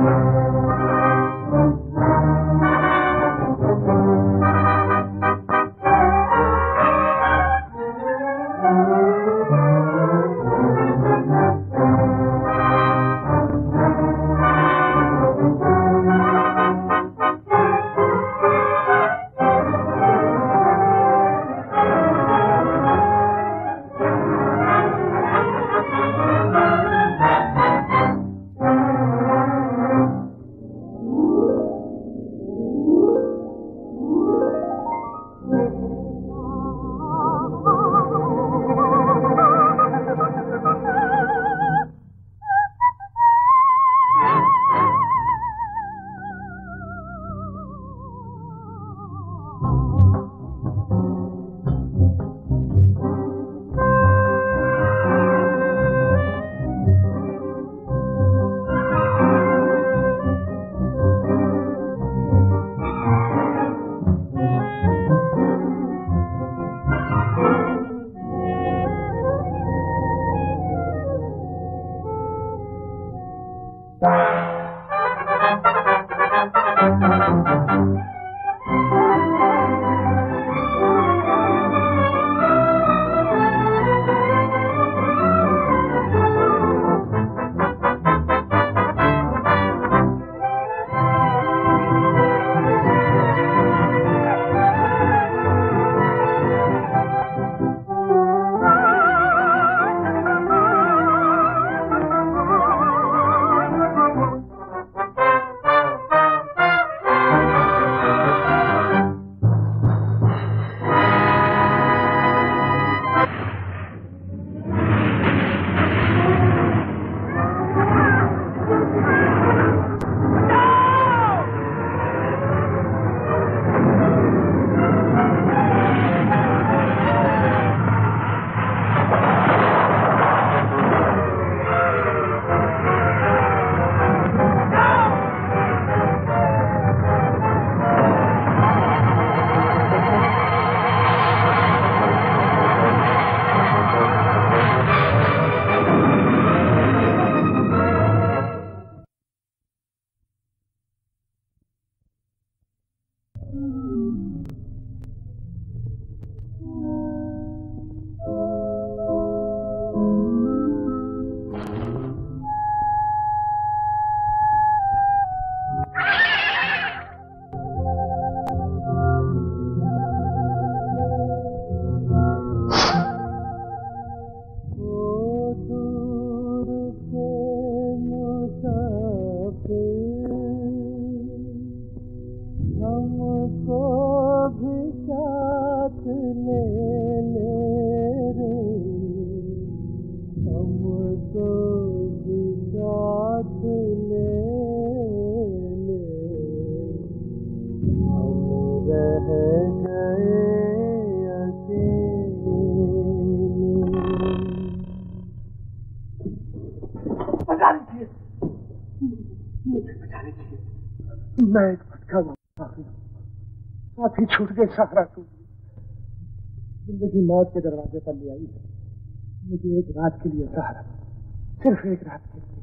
मैं एक भटका साथी छूट गए, सहारा टूट गई। जिंदगी मौत के दरवाजे पर ले आई। मुझे एक रात के लिए सहारा, सिर्फ एक रात के लिए।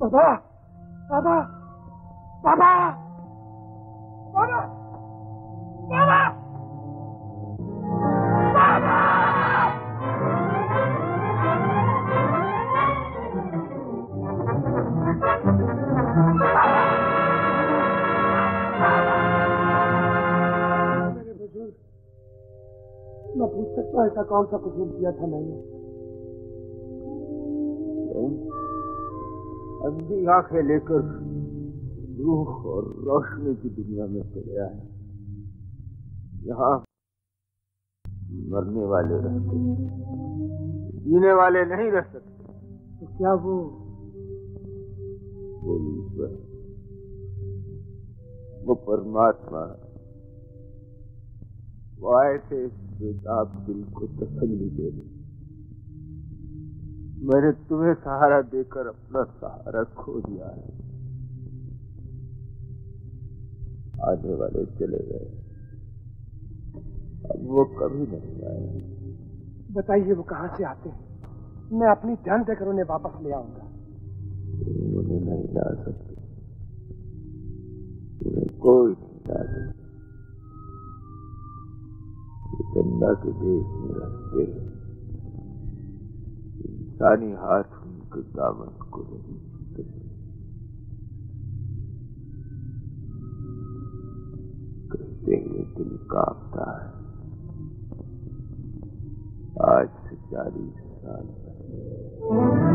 बाबा बाबा बाबा बाबा बाबा मेरे बुजुर्ग, मैं पूछ सकता हूँ ऐसा कौन सा कसूर किया था मैंने? अंधी आंखें लेकर रूह और रोशनी की दुनिया में चले आए। यहाँ मरने वाले रहते, जीने वाले नहीं रह सकते। तो क्या वो ईश्वर, वो परमात्मा, वो आए थे इस बेताब दिल को तसल्ली देने। मैंने तुम्हें सहारा देकर अपना सहारा खो दिया है। आने वाले चले गए, अब वो कभी नहीं आए। बताइए वो कहाँ से आते हैं? मैं अपनी जान देकर उन्हें वापस ले आऊंगा। उन्हें नहीं ला सकते, उन्हें कोई नहीं ला सकता। चंदा के देश में रहते हैं, इंसानी हाथ उनके दामन को नहीं छूते। कहते हुए दिल कांपता है। आज से 40 साल पहले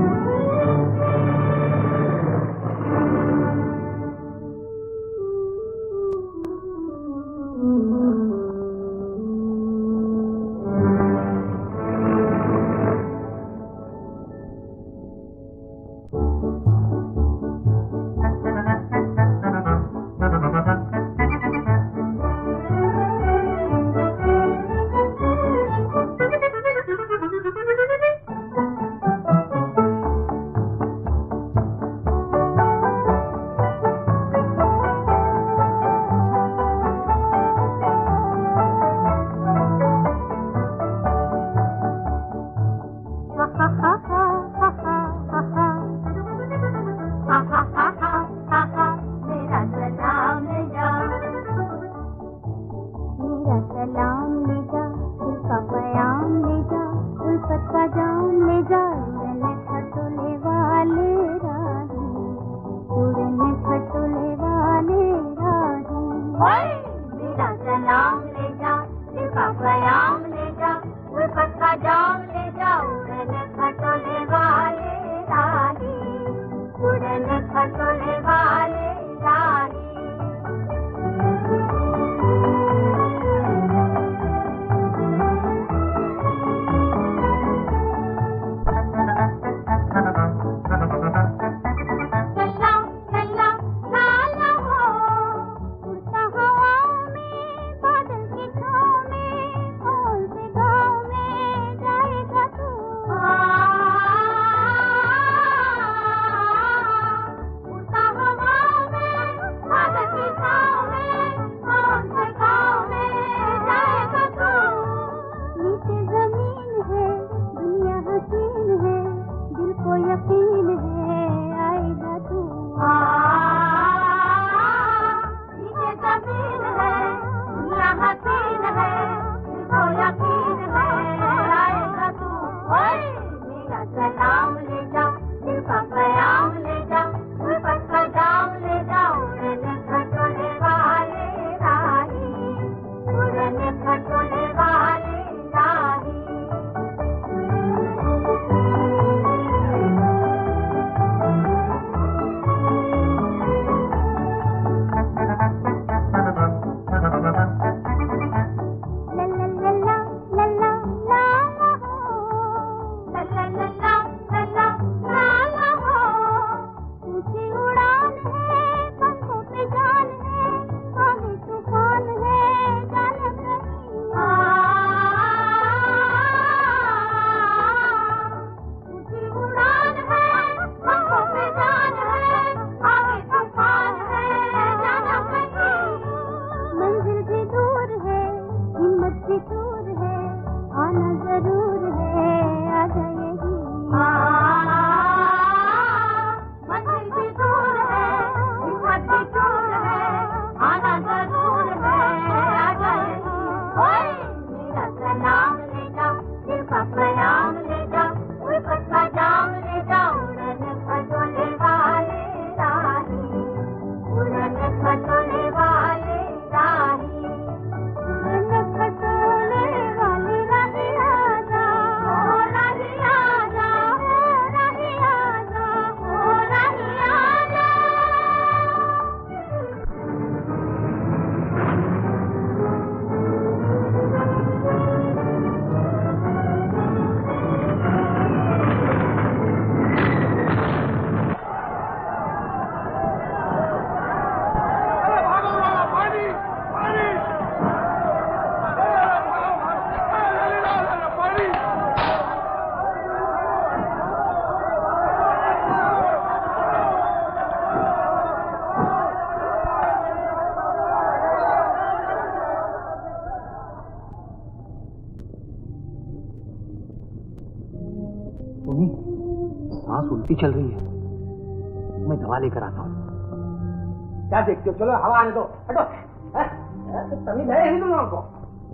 उल्टी चल रही है, मैं दवा लेकर आता हूँ। क्या देखते हो, चलो हवा आने दो, हटो। तमीज है ही तुम लोगों को।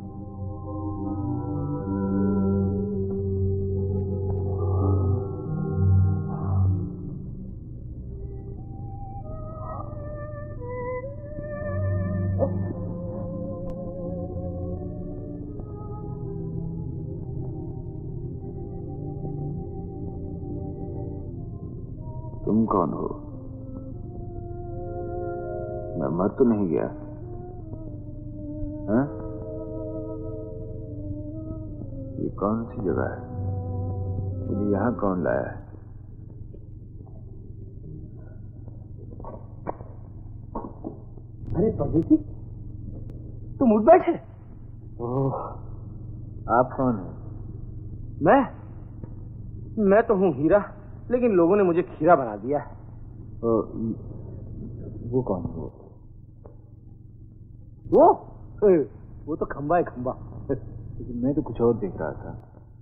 तुम कौन हो? मैं मर तो नहीं गया? हाँ? ये कौन सी जगह है? मुझे यहाँ कौन लाया है? अरे परदेसी, तुम उठ बैठे। ओह, आप कौन हैं? मैं तो हूँ हीरा, लेकिन लोगों ने मुझे खीरा बना दिया है। वो कौन हो? वो तो खंबा है, खंबा। लेकिन मैं तो कुछ और देख रहा था।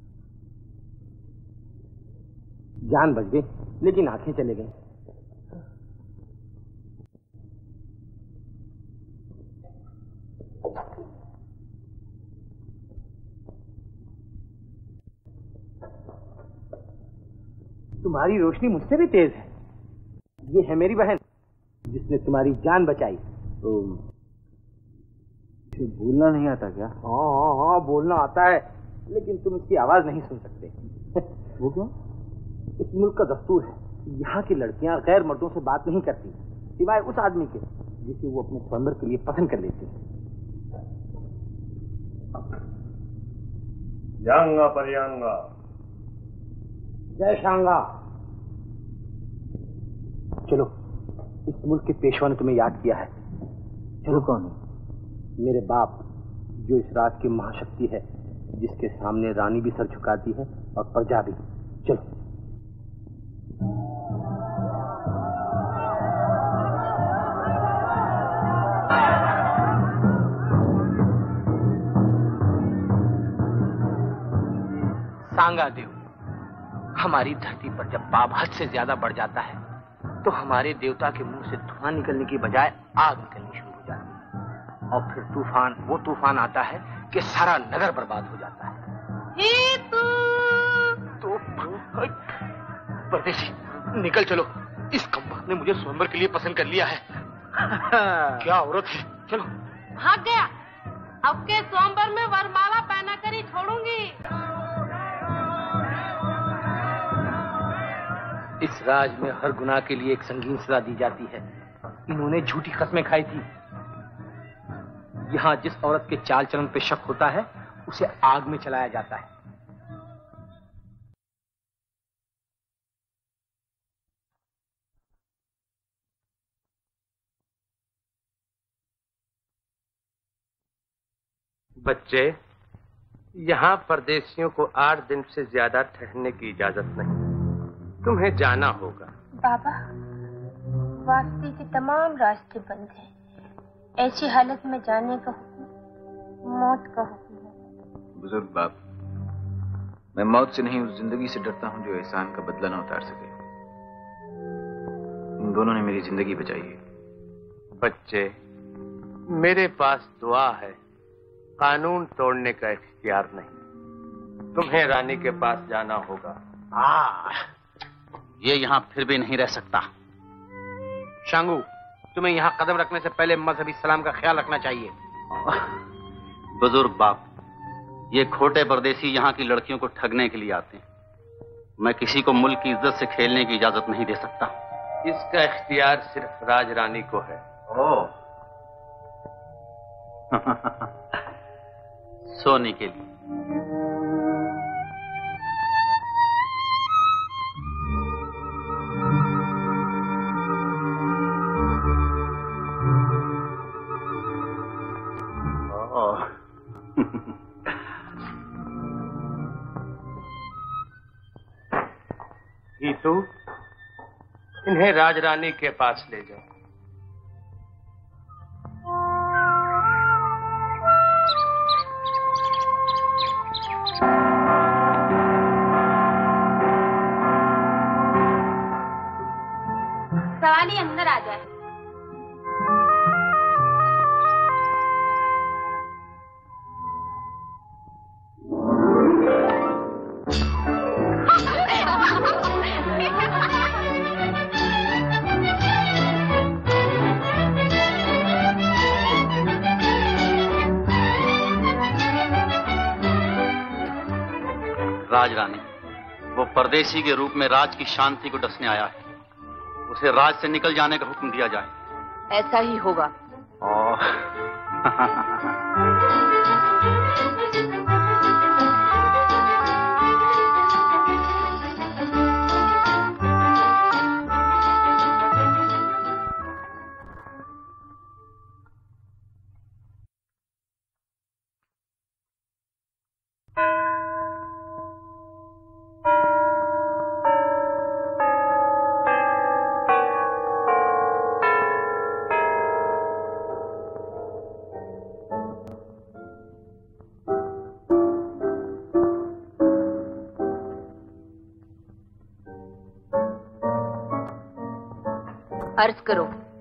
जान बच गई, लेकिन आंखें चले गई। तुम्हारी रोशनी मुझसे भी तेज है। ये है मेरी बहन, जिसने तुम्हारी जान बचाई। तो बोलना नहीं आता क्या? हाँ, बोलना आता है, लेकिन तुम इसकी आवाज नहीं सुन सकते। वो क्यों? इस मुल्क का दस्तूर है, यहाँ की लड़कियां गैर मर्दों से बात नहीं करती, सिवाय उस आदमी के जिसे वो अपने स्वयंवर के लिए पसंद कर लेती है। यांगा परियांगा। जय शांगा। चलो, इस मुल्क के पेशवा ने तुम्हें याद किया है। चलो। कौन है? मेरे बाप, जो इस राज की महाशक्ति है, जिसके सामने रानी भी सर झुकाती है और प्रजा भी। चलो। सांगा देव, हमारी धरती पर जब पाप हद से ज्यादा बढ़ जाता है तो हमारे देवता के मुंह से धुआं निकलने की बजाय आग निकलनी शुरू हो जाती है, और फिर वो तूफान आता है कि सारा नगर बर्बाद हो जाता है। तो परदेसी, निकल चलो, इस कमबख्त ने मुझे स्वयंवर के लिए पसंद कर लिया है। क्या औरत है, चलो। भाग गया, अब के स्वयंवर में वरमाला पहना कर ही छोड़ूंगी। इस राज में हर गुनाह के लिए एक संगीन सजा दी जाती है। इन्होंने झूठी कस्में खाई थी। यहाँ जिस औरत के चाल चलन पे शक होता है, उसे आग में चलाया जाता है। बच्चे, यहाँ परदेशियों को 8 दिन से ज्यादा ठहरने की इजाजत नहीं, तुम्हें जाना होगा। बाबा, वापसी के तमाम रास्ते बंद हैं। ऐसी हालत में जाने का हुक्म मौत का हुक्म है। बुजुर्ग बाप, मैं मौत से नहीं, उस जिंदगी से डरता हूँ जो एहसान का बदला न उतार सके। इन दोनों ने मेरी जिंदगी बचाई है। बच्चे, मेरे पास दुआ है, कानून तोड़ने का इख्तियार नहीं। तुम्हें रानी के पास जाना होगा। ये यहाँ फिर भी नहीं रह सकता। शांगू, तुम्हें यहाँ कदम रखने से पहले मजहबी सलाम का ख्याल रखना चाहिए। बुजुर्ग बाप, ये खोटे परदेसी यहाँ की लड़कियों को ठगने के लिए आते हैं। मैं किसी को मुल्क की इज्जत से खेलने की इजाजत नहीं दे सकता। इसका इख्तियार सिर्फ राज रानी को है। ओह। सोने के लिए। हीतू, इन्हें राजरानी के पास ले जाओ। राज रानी, वो परदेसी के रूप में राज की शांति को डसने आया है। उसे राज से निकल जाने का हुक्म दिया जाए। ऐसा ही होगा। अर्ज करो।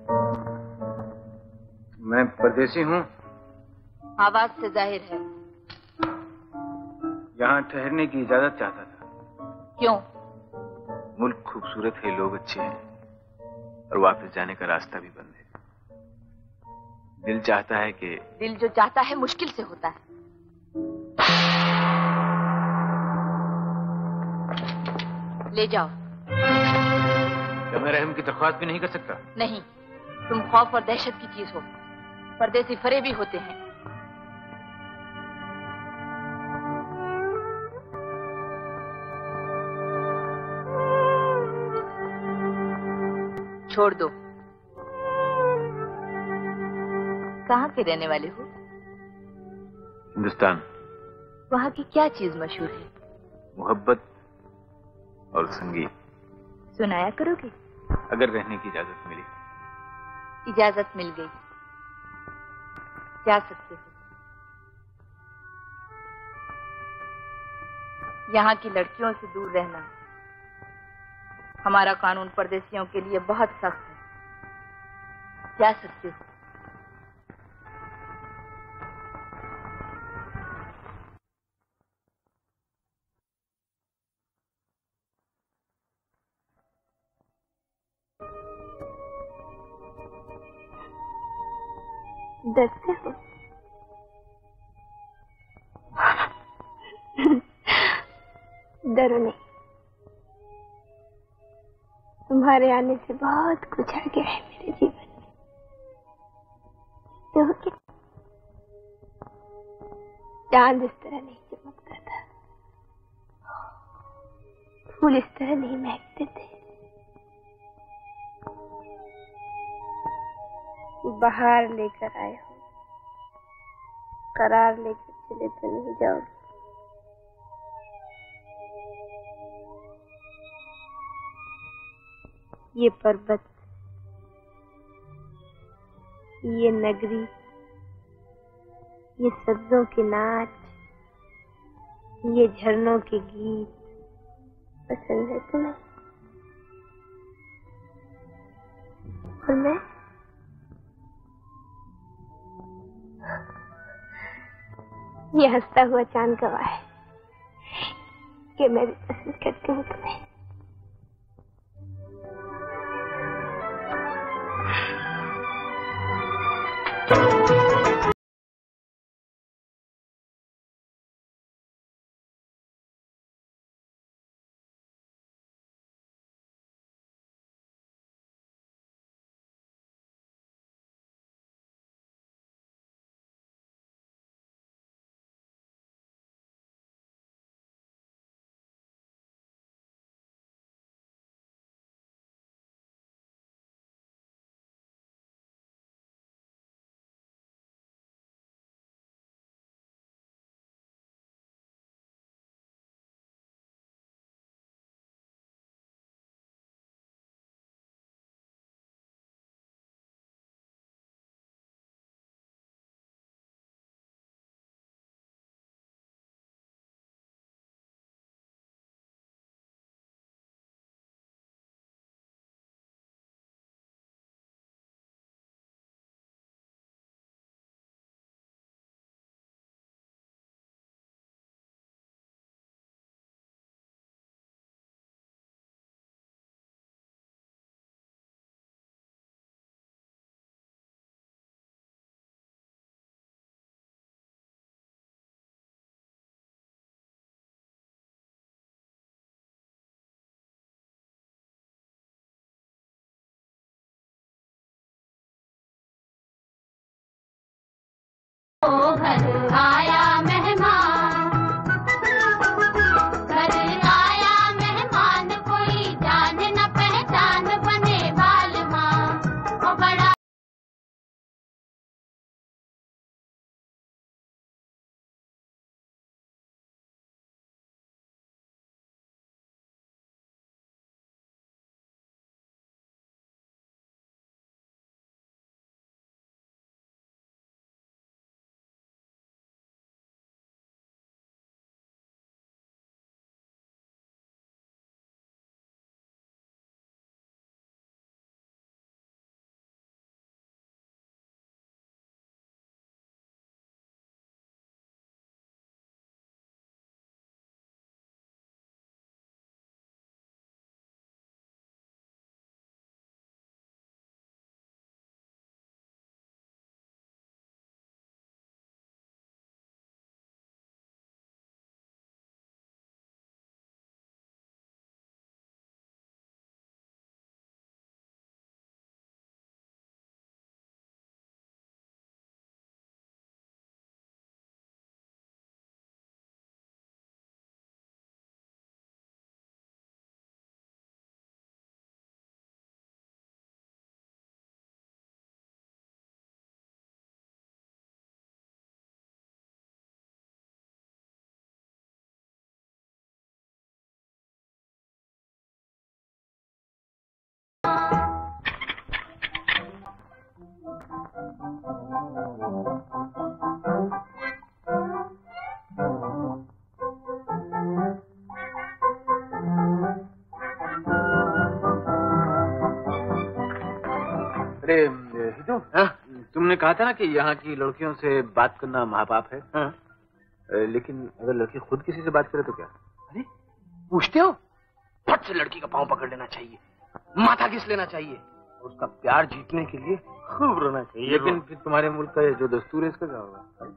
मैं परदेसी हूँ। आवाज से जाहिर है। यहाँ ठहरने की इजाजत चाहता था। क्यों? मुल्क खूबसूरत है, लोग अच्छे हैं, और वापस जाने का रास्ता भी बंद है। दिल चाहता है कि... दिल जो चाहता है मुश्किल से होता है। ले जाओ। क्या मैं रहम की दरख्वास्त भी नहीं कर सकता? नहीं, तुम खौफ और दहशत की चीज हो। परदेसी फरेबी होते हैं। छोड़ दो। कहाँ के रहने वाले हो? हिंदुस्तान। वहाँ की क्या चीज मशहूर है? मोहब्बत और संगीत। सुनाया करोगे? अगर रहने की इजाजत मिली। इजाजत मिल गई, जा सकते हो। यहाँ की लड़कियों से दूर रहना। हमारा कानून परदेसियों के लिए बहुत सख्त है। जा सकते हो। डरते हो? डरो नहीं, तुम्हारे आने से बहुत कुछ आ गया है मेरे जीवन में। तो क्या चांद इस तरह नहीं चमकता था, फूल इस तरह नहीं महकते थे, बाहर लेकर आए हो, करार लेकर चले तो नहीं जाओगे। ये पर्वत, ये नगरी, ये सब्जों के नाच, ये झरनों के गीत पसंद है तुम्हें? और मैं? ये हंसता हुआ चांद गवाह है कि मैं भी पसंद करती हूँ तुम्हें। घर आया मेहमान, घर आया मेहमान, कोई जान न पहचान बने बालमा, वो बड़ा अरे हितू, तुमने कहा था ना कि यहाँ की लड़कियों से बात करना महापाप है। हाँ। लेकिन अगर लड़की खुद किसी से बात करे तो क्या? अरे पूछते हो? फट से लड़की का पांव पकड़ लेना चाहिए, माथा घिस लेना चाहिए, उसका प्यार जीतने के लिए खूब रोना चाहिए। लेकिन फिर तुम्हारे मुल्क का जो दस्तूर है इसका क्या होगा?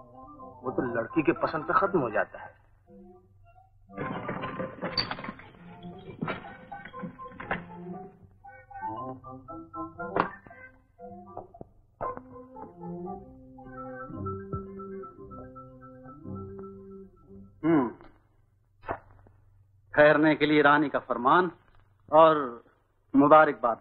वो तो लड़की के पसंद पे खत्म हो जाता है। ठहरने के लिए रानी का फरमान और मुबारकबाद।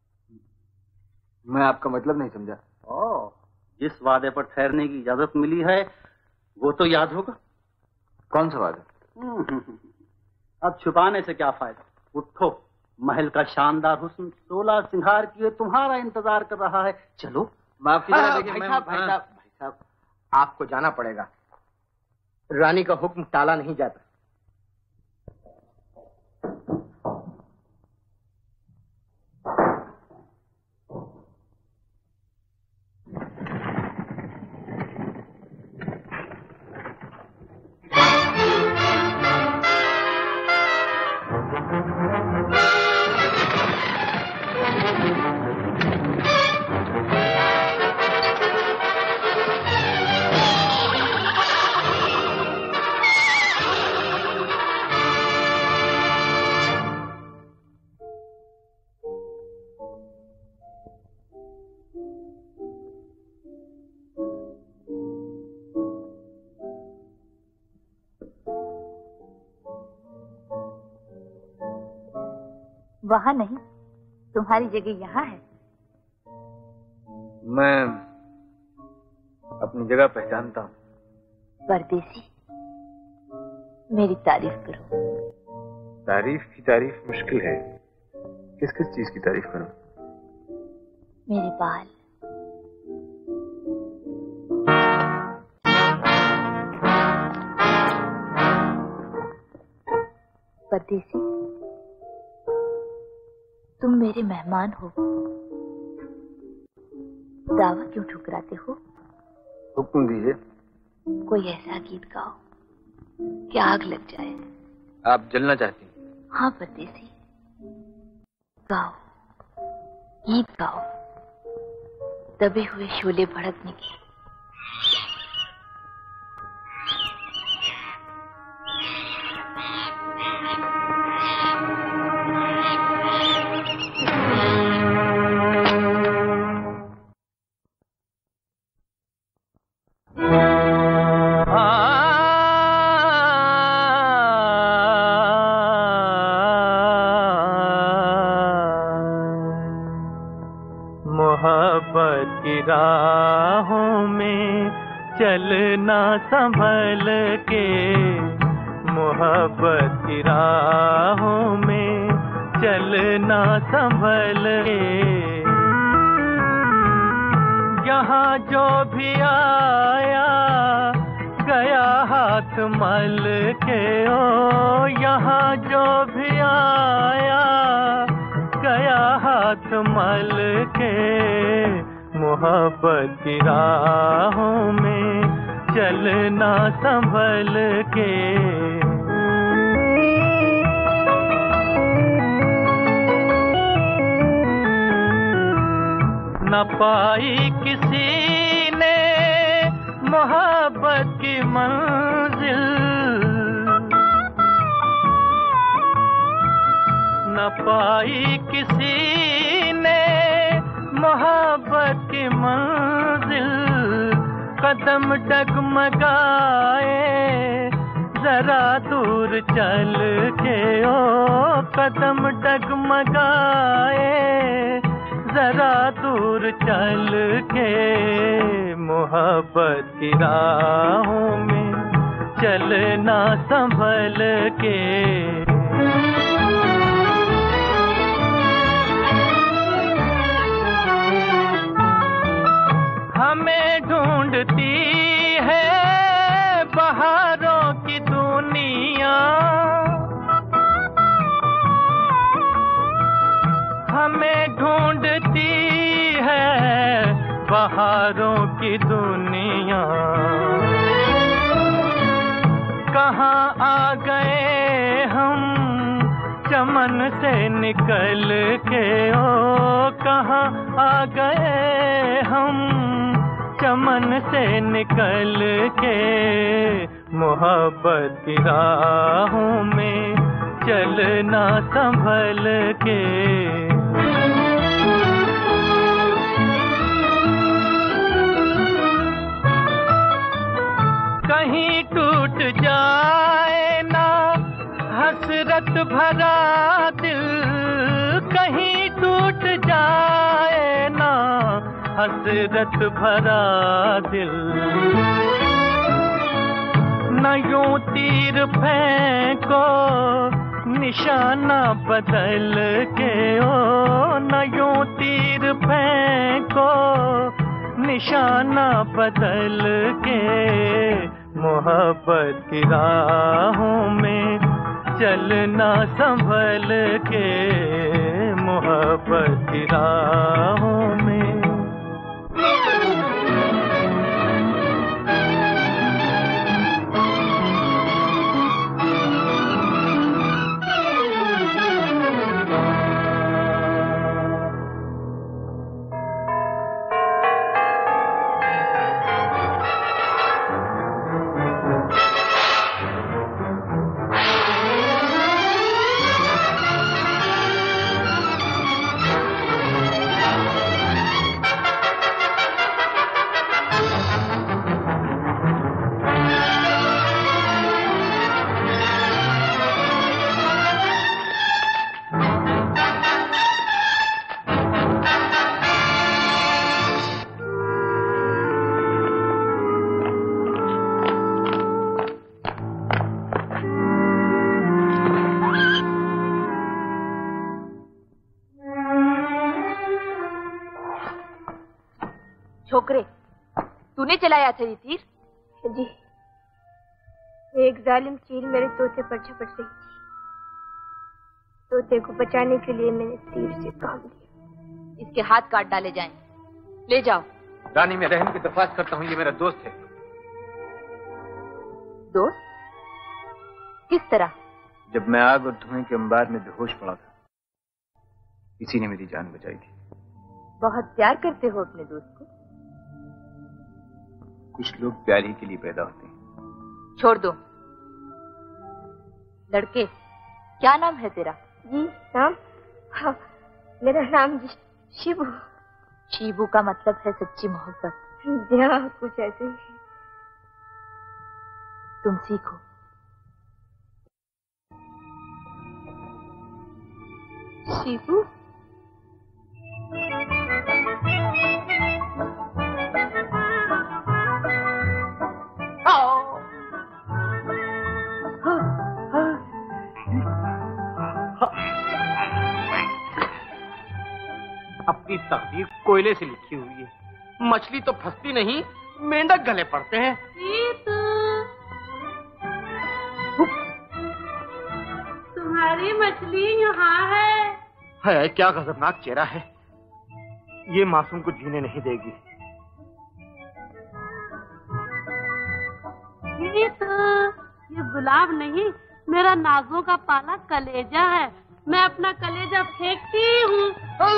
मैं आपका मतलब नहीं समझा। जिस वादे पर ठहरने की इजाजत मिली है वो तो याद होगा। कौन सा वादा? अब छुपाने से क्या फायदा, उठो, महल का शानदार हुस्न 16 सिंगार किए तुम्हारा इंतजार कर रहा है। चलो। माफ कीजिएगा, भाई साहब आपको जाना पड़ेगा, रानी का हुक्म टाला नहीं जाता। वहाँ नहीं, तुम्हारी जगह यहाँ है। मैं अपनी जगह पहचानता हूँ। परदेसी, मेरी तारीफ करो। तारीफ की तारीफ मुश्किल है। किस किस चीज की तारीफ करूं? मेरे बाल, परदेसी, तुम मेरे मेहमान हो, दावा क्यों ठुकराते हो? हुक्म दीजिए। कोई ऐसा गीत गाओ कि आग लग जाए। आप जलना चाहती हैं? हाँ परदेसी, गाओ, गीत गाओ, दबे हुए शोले भड़कने की। राहों में चलना संभल के, मोहब्बत की राहों में चलना संभल के। यहाँ जो भी आया गया हाथ मल के, ओ यहाँ जो भी आया गया हाथ मल के, मोहब्बत की राहों में चलना संभल के। न पाई किसी ने मोहब्बत की मंजिल, न पाई किसी ने मोहब्बत की मंजिल। कदम डगमगाए जरा दूर चल के, ओ कदम डगमगाए जरा दूर चल के, मोहब्बत की राहों में चलना संभल के। हमें ढूंढती है बहारों की दुनिया, हमें ढूंढती है बहारों की दुनिया। कहाँ आ गए हम चमन से निकल के, ओ कहाँ आ गए हम चमन से निकल के, मोहब्बत की राहों में चलना संभल के। कहीं टूट जाए ना हसरत भरा दिल, कहीं टूट जाए ना हसरत भरा दिल। न यूं तीर फेंको निशाना बदल के, ओ न यूं तीर फेंको निशाना बदल के, मोहब्बत की राहों में चलना संभल के, मोहब्बत की राहों में। छोकरे, तूने चलाया था ये तीर? जी, एक जालिम चील मेरे तोते पर झपट रही थी। तोते को बचाने के लिए मैंने तीर से काम लिया। इसके हाथ काट डाले जाएं। ले जाओ। रानी, मैं रहम की दरख्वास्त करता हूँ, ये मेरा दोस्त है। दोस्त? किस तरह? जब मैं आग और धुएं के अंबार में बेहोश पड़ा था, किसी ने मेरी जान बचाई थी। बहुत प्यार करते हो अपने दोस्त को? कुछ लोग प्यार ही के लिए पैदा होते हैं। छोड़ दो। लड़के, क्या नाम है तेरा? जी, नाम? हाँ, मेरा नाम शिबू। शिबू का मतलब है सच्ची मोहब्बत। जी हाँ, कुछ ऐसे ही। तुम सीखो। शिबू? अपनी तकदीर कोयले से लिखी हुई है। मछली तो फंसती नहीं, मेंढक गले पड़ते हैं। तुम्हारी मछली यहाँ है। क्या खतरनाक चेहरा है। ये मासूम को जीने नहीं देगी। ये गुलाब नहीं, मेरा नाजों का पाला कलेजा है। मैं अपना कलेजा फेंकती हूँ।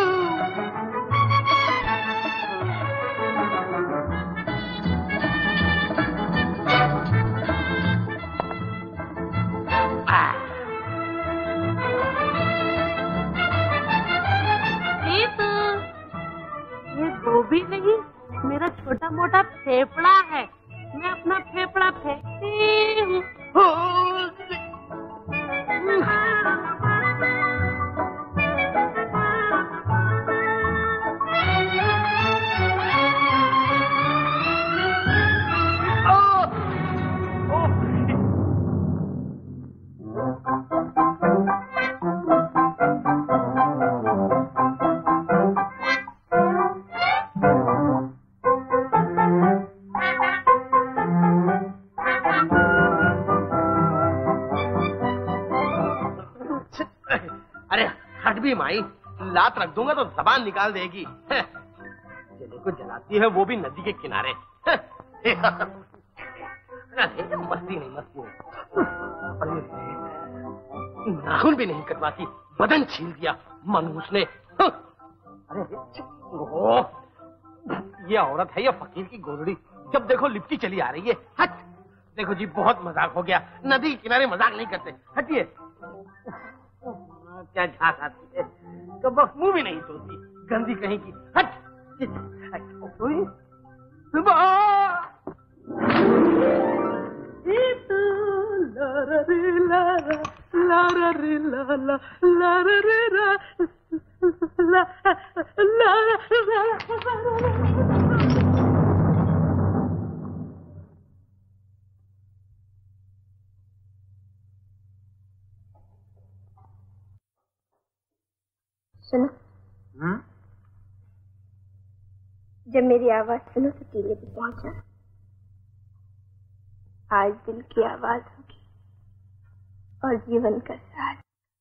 ये गोभी नहीं, मेरा छोटा मोटा फेफड़ा है। मैं अपना फेफड़ा फेंकती हूँ। माई, लात रख दूंगा तो जबान निकाल देगी। जले को जलाती है वो भी नदी के किनारे। मस्ती नहीं, मस्ती नहीं। नाखून भी नहीं कटवाती, बदन छील दिया मनहूस ने। अरे ये औरत है या फकीर की गोरड़ी, जब देखो लिपटी चली आ रही है। हट, देखो जी बहुत मजाक हो गया। नदी के किनारे मजाक नहीं करते। हटिए। क्या झांक आती है, तो बस मुंह भी नहीं धोती, गंदी कहीं की। हट। सुनो। जब मेरी आवाज सुनो तो टीले पे पहुंचा। आज दिल की आवाज होगी और जीवन का साथ।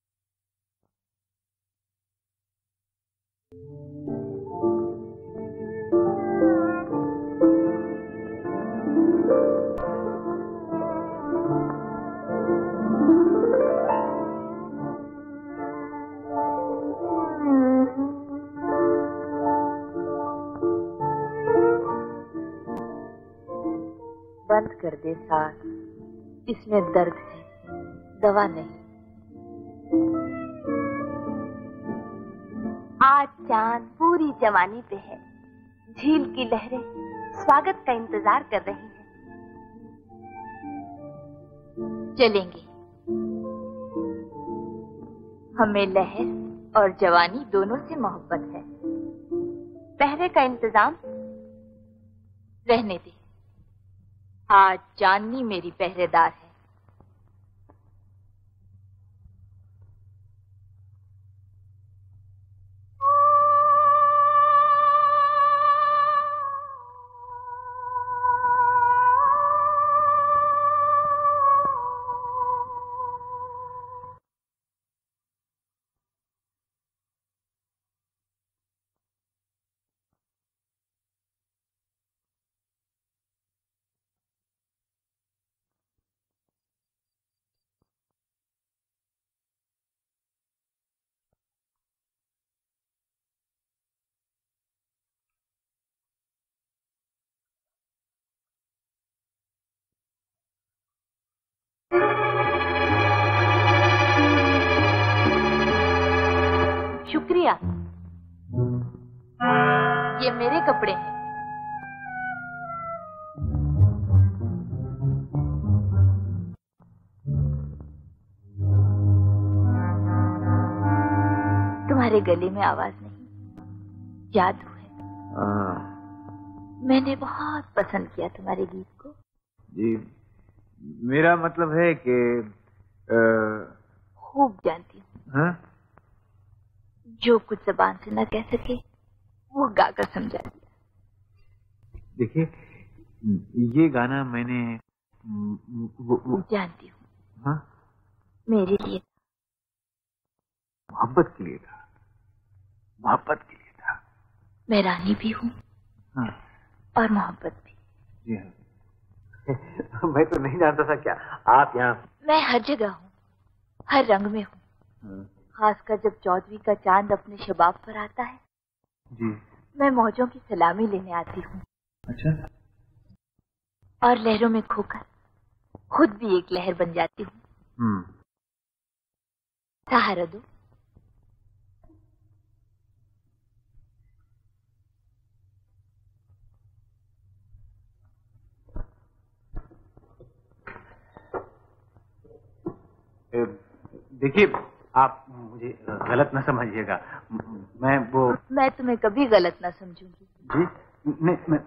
बंद कर दे सांस, इसमें दर्द है, दवा नहीं। आज चांद पूरी जवानी पे है, झील की लहरें स्वागत का इंतजार कर रही हैं। चलेंगे, हमें लहर और जवानी दोनों से मोहब्बत है। पहरे का इंतजाम रहने दे, आज चांदनी मेरी पहरेदार है। शुक्रिया, ये मेरे कपड़े हैं। तुम्हारे गले में आवाज नहीं, जादू है। मैंने बहुत पसंद किया तुम्हारे गीत को। जी, मेरा मतलब है कि खूब जानती हूँ। हाँ? जो कुछ जबान से न कह सके वो गाकर समझा दिया। देखिए, ये गाना मैंने जानती हूँ। हाँ? मेरे लिए मोहब्बत के लिए था, मोहब्बत के लिए था। मैं रानी भी हूँ। हाँ। और मोहब्बत भी। जी हाँ। मैं तो नहीं जानता था क्या आप यहाँ। मैं हर जगह हूँ, हर रंग में हूँ। खासकर जब चौधरी का चांद अपने शबाब पर आता है जी, मैं मौजों की सलामी लेने आती हूँ। अच्छा। और लहरों में खोकर खुद भी एक लहर बन जाती हूँ। सहारा दो। देखिए, आप मुझे गलत न समझिएगा। मैं तुम्हें कभी गलत न समझूंगी। जी मैं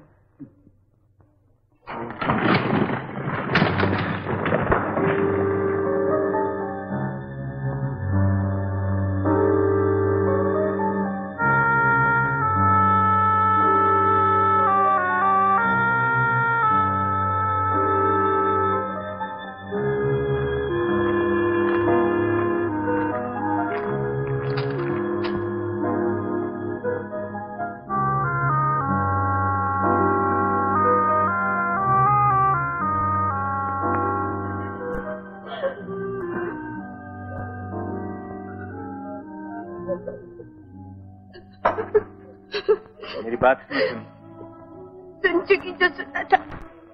मेरी बात नहीं सुनी। सुन चुकी जो सुना था।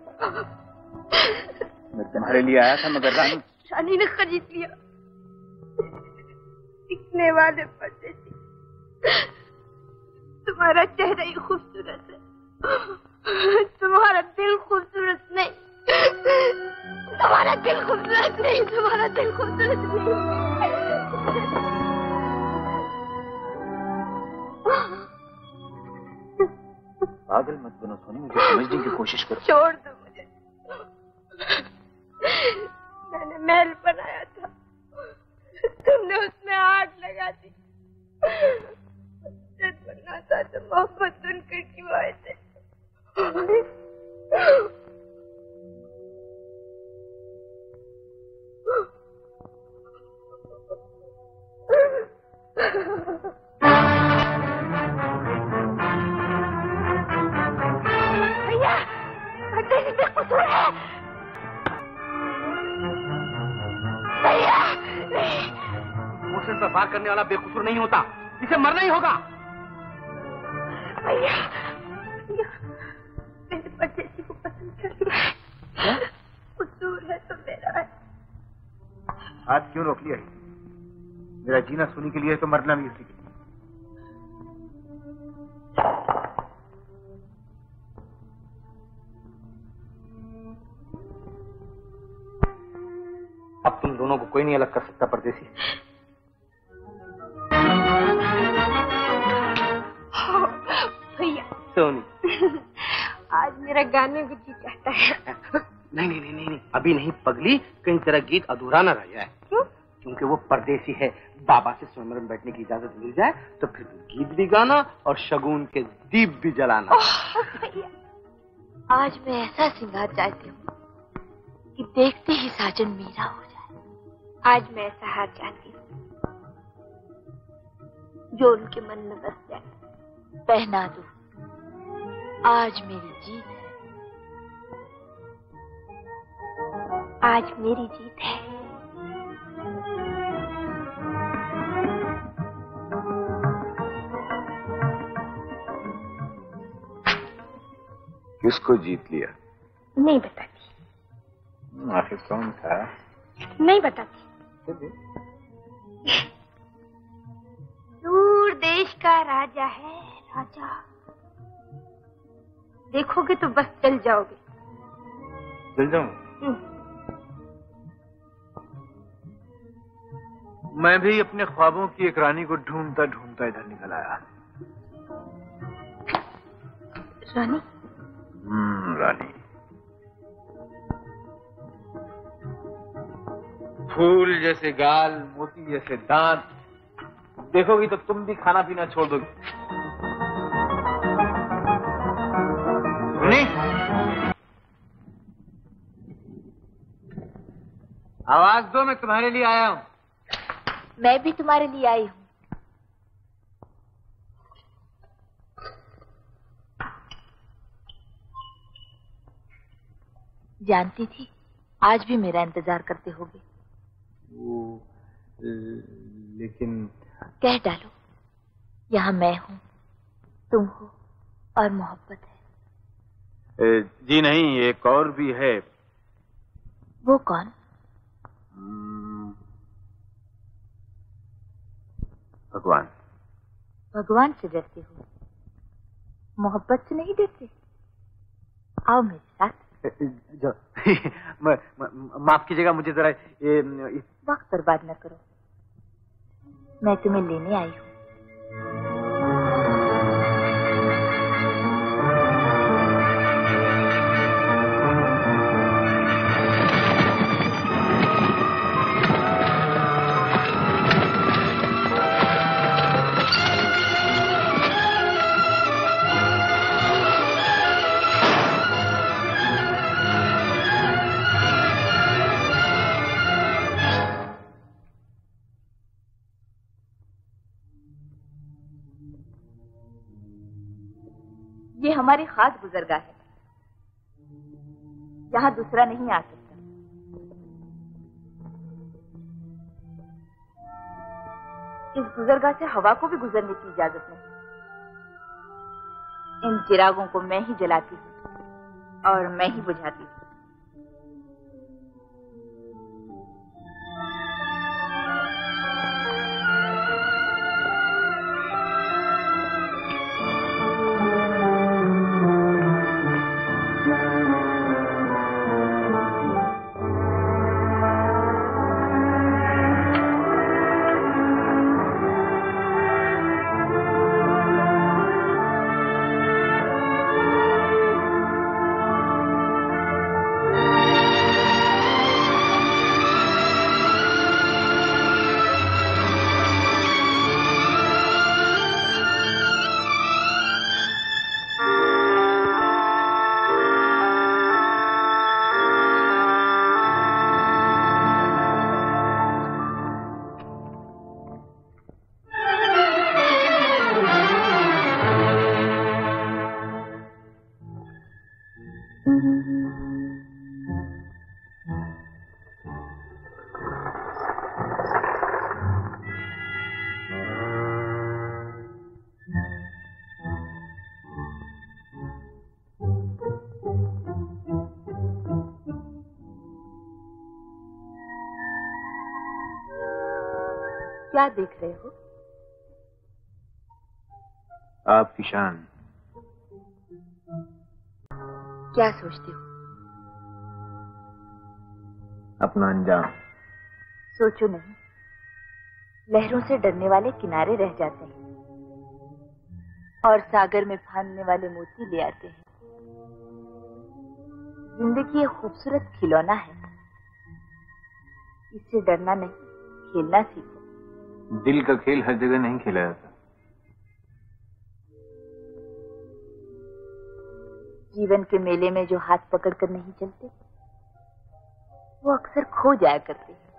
मैं तुम्हारे लिए आया था मगर रानी ने खरीद लिया। दिखने वाले परदेसी, तुम्हारा चेहरा ही खूबसूरत है, तुम्हारा दिल खूबसूरत नहीं। तुम्हारा दिल खूबसूरत नहीं, तुम्हारा दिल खूबसूरत नहीं। पागल मत बनो सोनी, मुझे समझने की कोशिश करो। छोड़ दो मुझे। मैंने महल बनाया था, तुमने उसमें आग लगा दी। बनना था तो मोहब्बत सुनकर क्यों आए थे? मुझसे सफार करने वाला बेकसूर नहीं होता, इसे मरना ही होगा। भैया, मेरे परदेसी को पसंद कर लिया। कसूर है तो मेरा है। हाथ क्यों रोक लिया? मेरा जीना सुनी के लिए तो मरना भी उसी के लिए। अब तुम दोनों को कोई नहीं अलग कर सकता परदेसी। भैया सोनी, आज मेरा गाने को जी चाहता है। नहीं, अभी नहीं पगली, कहीं तेरा गीत अधूरा न रह जाए। क्यों? क्योंकि वो परदेसी है। बाबा से स्वयंवर में बैठने की इजाजत मिल जाए तो फिर गीत भी गाना और शगुन के दीप भी जलाना। भैया, आज मैं ऐसा सिंगार चाहती हूँ कि देखते ही साजन मेरा हो जाए। आज मैं ऐसा हार चाहती हूँ जो उनके मन में बस जाए। पहना दो, आज मेरी जीत है। आज मेरी जीत है। किसको जीत लिया? नहीं बताती। आखिर कौन था? नहीं बताती। दूर देश का राजा है, राजा। देखोगे तो बस चल जाओगे। चल जाऊं? मैं भी अपने ख्वाबों की एक रानी को ढूंढता ढूंढता इधर निकल आया। रानी? रानी। फूल जैसे गाल, मोती जैसे दांत, देखोगी तो तुम भी खाना पीना छोड़ दोगी। सुनी? आवाज दो, मैं तुम्हारे लिए आया हूं। मैं भी तुम्हारे लिए आई हूं। जानती थी आज भी मेरा इंतजार करते होगे। लेकिन कह डालो, यहाँ मैं हूं, तुम हो और मोहब्बत है। जी नहीं, एक और भी है। वो कौन? भगवान। भगवान से डरते हो, मोहब्बत से नहीं डरते? आओ मेरे साथ। माफ कीजिएगा, मुझे जरा वक्त बर्बाद न करो, मैं तुम्हें लेने आई हूँ। ये हमारी खास गुजरगाह है, यहाँ दूसरा नहीं आ सकता। इस गुजरगाह से हवा को भी गुजरने की इजाजत नहीं। इन चिरागों को मैं ही जलाती हूँ और मैं ही बुझाती हूँ। क्या देख रहे हो? आपकी शान। क्या सोचते हो? अपना अंजाम। सोचो नहीं, लहरों से डरने वाले किनारे रह जाते हैं और सागर में फांदने वाले मोती ले आते हैं। जिंदगी एक खूबसूरत खिलौना है, इससे डरना नहीं, खेलना सीखो। दिल का खेल हर जगह नहीं खेला जाता। जीवन के मेले में जो हाथ पकड़कर नहीं चलते, वो अक्सर खो जाया करते हैं।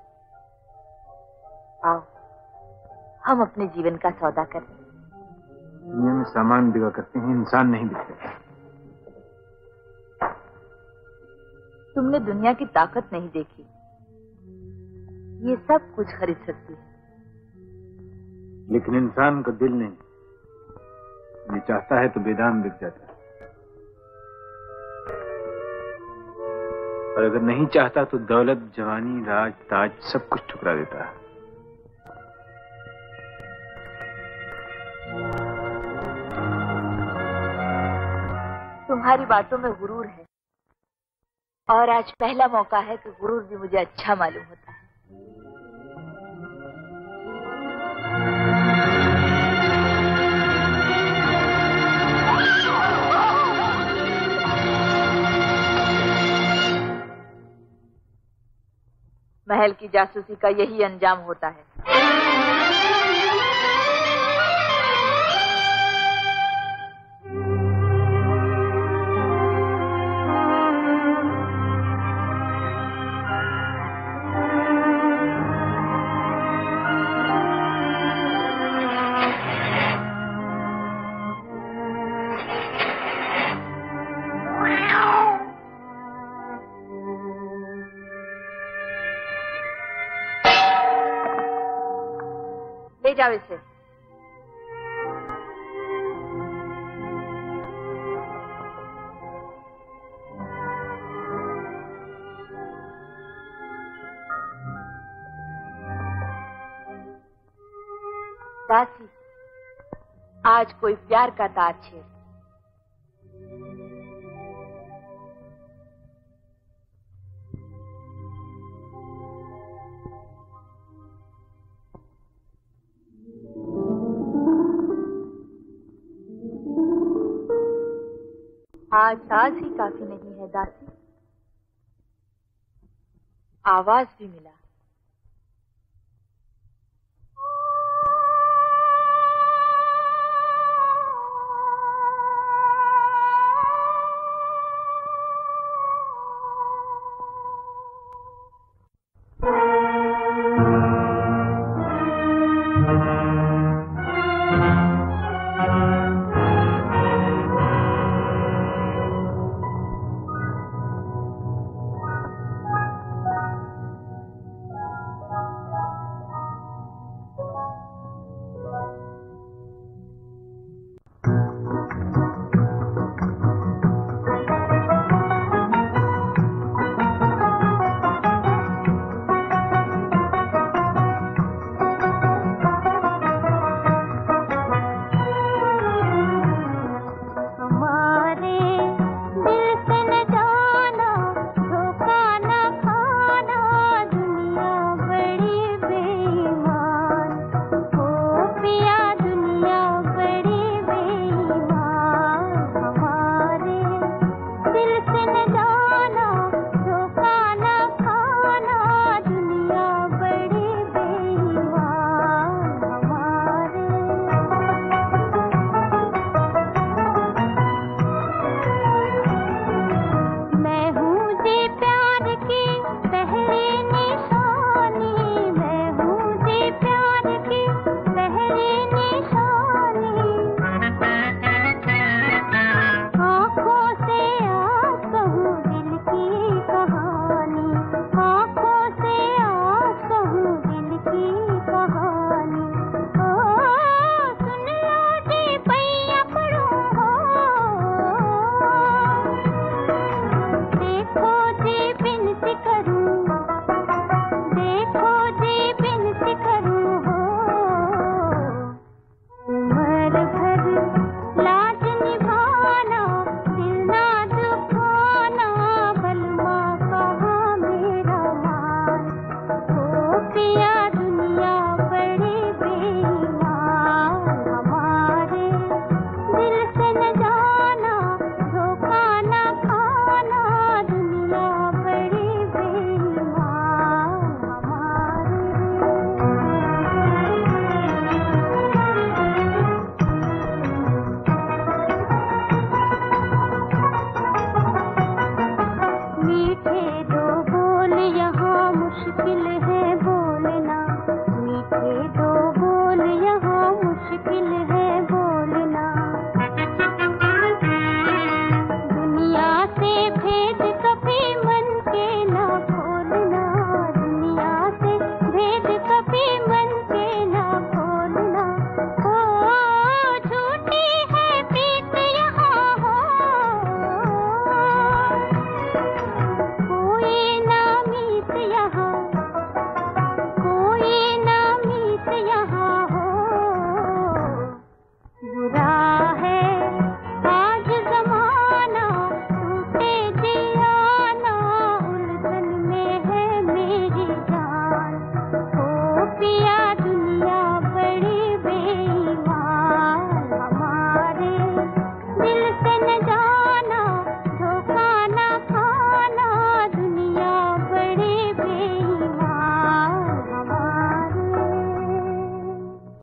आओ, हम अपने जीवन का सौदा करें। दुनिया में सामान बिका करते हैं, इंसान नहीं बिकते। तुमने दुनिया की ताकत नहीं देखी, ये सब कुछ खरीद सकती है, लेकिन इंसान का दिल नहीं। ये चाहता है तो बेदाम बिक जाता है, और अगर नहीं चाहता तो दौलत, जवानी, राज, ताज सब कुछ ठुकरा देता है। तुम्हारी बातों में गुरूर है, और आज पहला मौका है कि गुरूर भी मुझे अच्छा मालूम होता है। महल की जासूसी का यही अंजाम होता है। ले जाओ इसे। दासी, आज कोई प्यार का तार छेड़। आज साज ही काफी नहीं है दासी, आवाज भी मिला।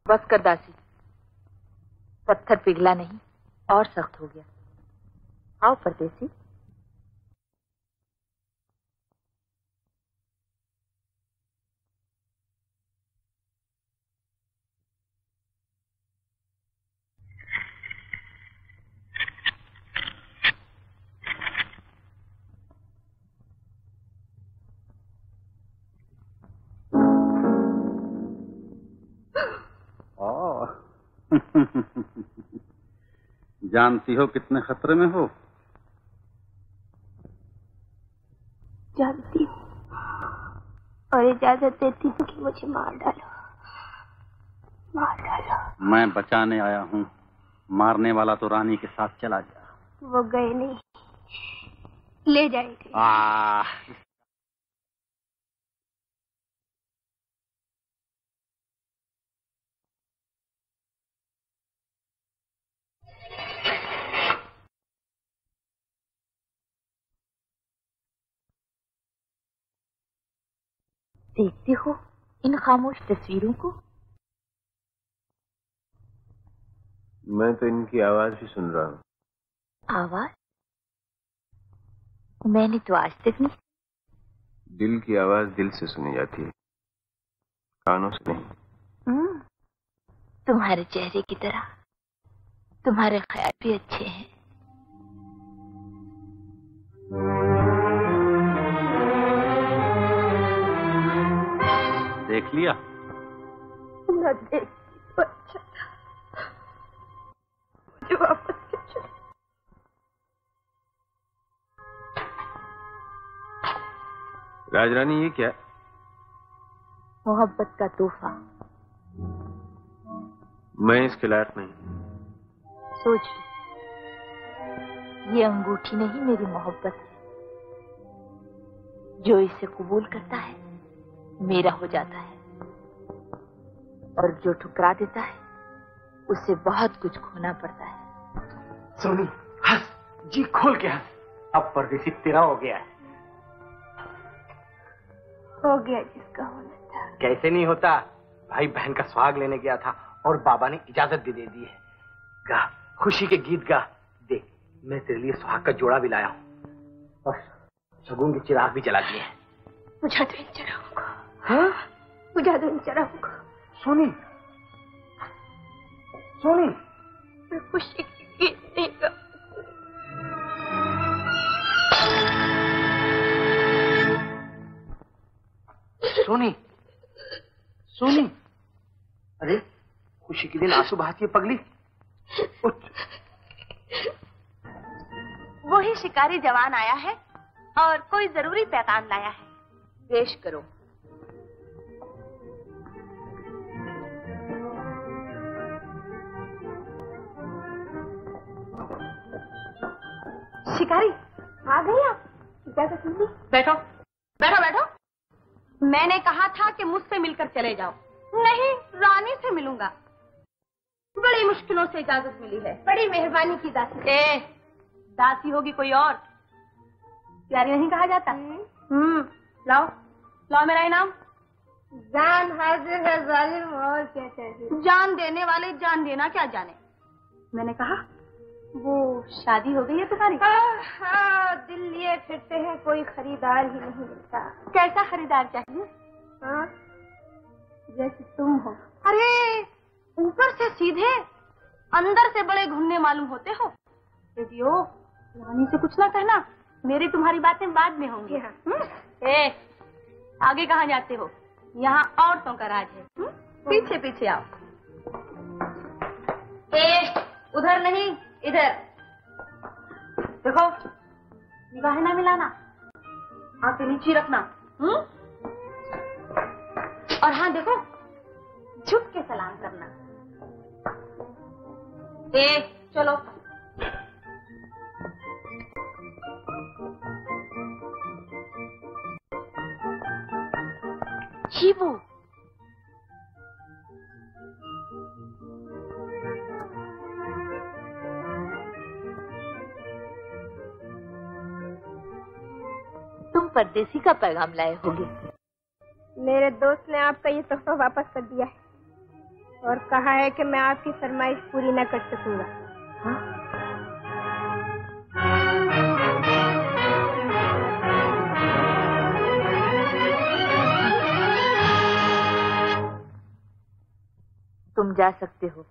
बस कर दासी, पत्थर पिघला नहीं और सख्त हो गया। आओ परदेसी। जानती हो कितने खतरे में हो? जानती हूँ, और इजाजत देती हूँ कि मुझे मार डालो, मार डालो। मैं बचाने आया हूँ, मारने वाला तो रानी के साथ चला गया। वो गए नहीं, ले जाएंगे। देखते हो इन खामोश तस्वीरों को? मैं तो इनकी आवाज भी सुन रहा हूँ। आवाज? मैंने तो आज तक नहीं। दिल की आवाज दिल से सुनी जाती है, कानों से नहीं। तुम्हारे चेहरे की तरह तुम्हारे ख्याल भी अच्छे हैं। देख लिया? न देख तो अच्छा था, मुझे वापस ले चलो। राजरानी, ये क्या? मोहब्बत का तोहफा। मैं इसके लायक नहीं। सोच लो, ये अंगूठी नहीं मेरी मोहब्बत है। जो इसे कबूल करता है मेरा हो जाता है, और जो ठुकरा देता है उसे बहुत कुछ खोना पड़ता है। सोनी हंस, जी खोल के हंस। अब परदेसी तेरा हो गया है। हो गया जिसका होना था। कैसे नहीं होता? भाई बहन का सुहाग लेने गया था और बाबा ने इजाजत भी दे दी है। गा, खुशी के गीत गा। देख, मैं तेरे लिए सुहाग का जोड़ा भी लाया हूँ, और शगुन के चिराग भी जला दिए हैं। बुझा दो इन चिरागों को। हाँ? बुझा दो इन चिरागों को। सोनी, सोनी, मैं खुशी के गीत नहीं गा। सोनी, सोनी, अरे खुशी के दिन आंसू बहाती है पगली। उठ। वही शिकारी जवान आया है और कोई जरूरी पैगाम लाया है। पेश करो। शिकारी आ गई आप? इजाजत मिली? बैठो बैठो बैठो। मैंने कहा था कि मुझसे मिलकर चले जाओ। नहीं, रानी से मिलूंगा। बड़ी मुश्किलों से इजाजत मिली है। बड़ी मेहरबानी की दासी। दासी होगी कोई और, प्यारी नहीं कहा जाता। लाओ लाओ मेरा इनाम। जान हाजिर है जालिम, और क्या चाहिए? जान देने वाले जान देना क्या जाने। मैंने कहा वो शादी हो गई है तुम्हारी? हाँ, दिल लिए फिरते हैं, कोई खरीदार ही नहीं मिलता। कैसा खरीदार चाहिए? हाँ, जैसे तुम हो। अरे ऊपर से सीधे, अंदर से बड़े घुन्ने मालूम होते हो। बेटियो, रानी से कुछ ना कहना, मेरी तुम्हारी बातें बाद में होंगी। आगे कहाँ जाते हो? यहाँ औरतों का राज है। पीछे पीछे आओ। उधर नहीं, इधर देखो। निगाहें ना मिलाना, आंखें नीचे रखना। और हाँ देखो, झुक के सलाम करना। चलो। शिवू, तुम परदेसी का पैगाम लाए होंगे। मेरे दोस्त ने आपका ये तोहफा वापस कर दिया है, और कहा है कि मैं आपकी फरमाइश पूरी न कर सकूंगा। हाँ? तुम जा सकते हो।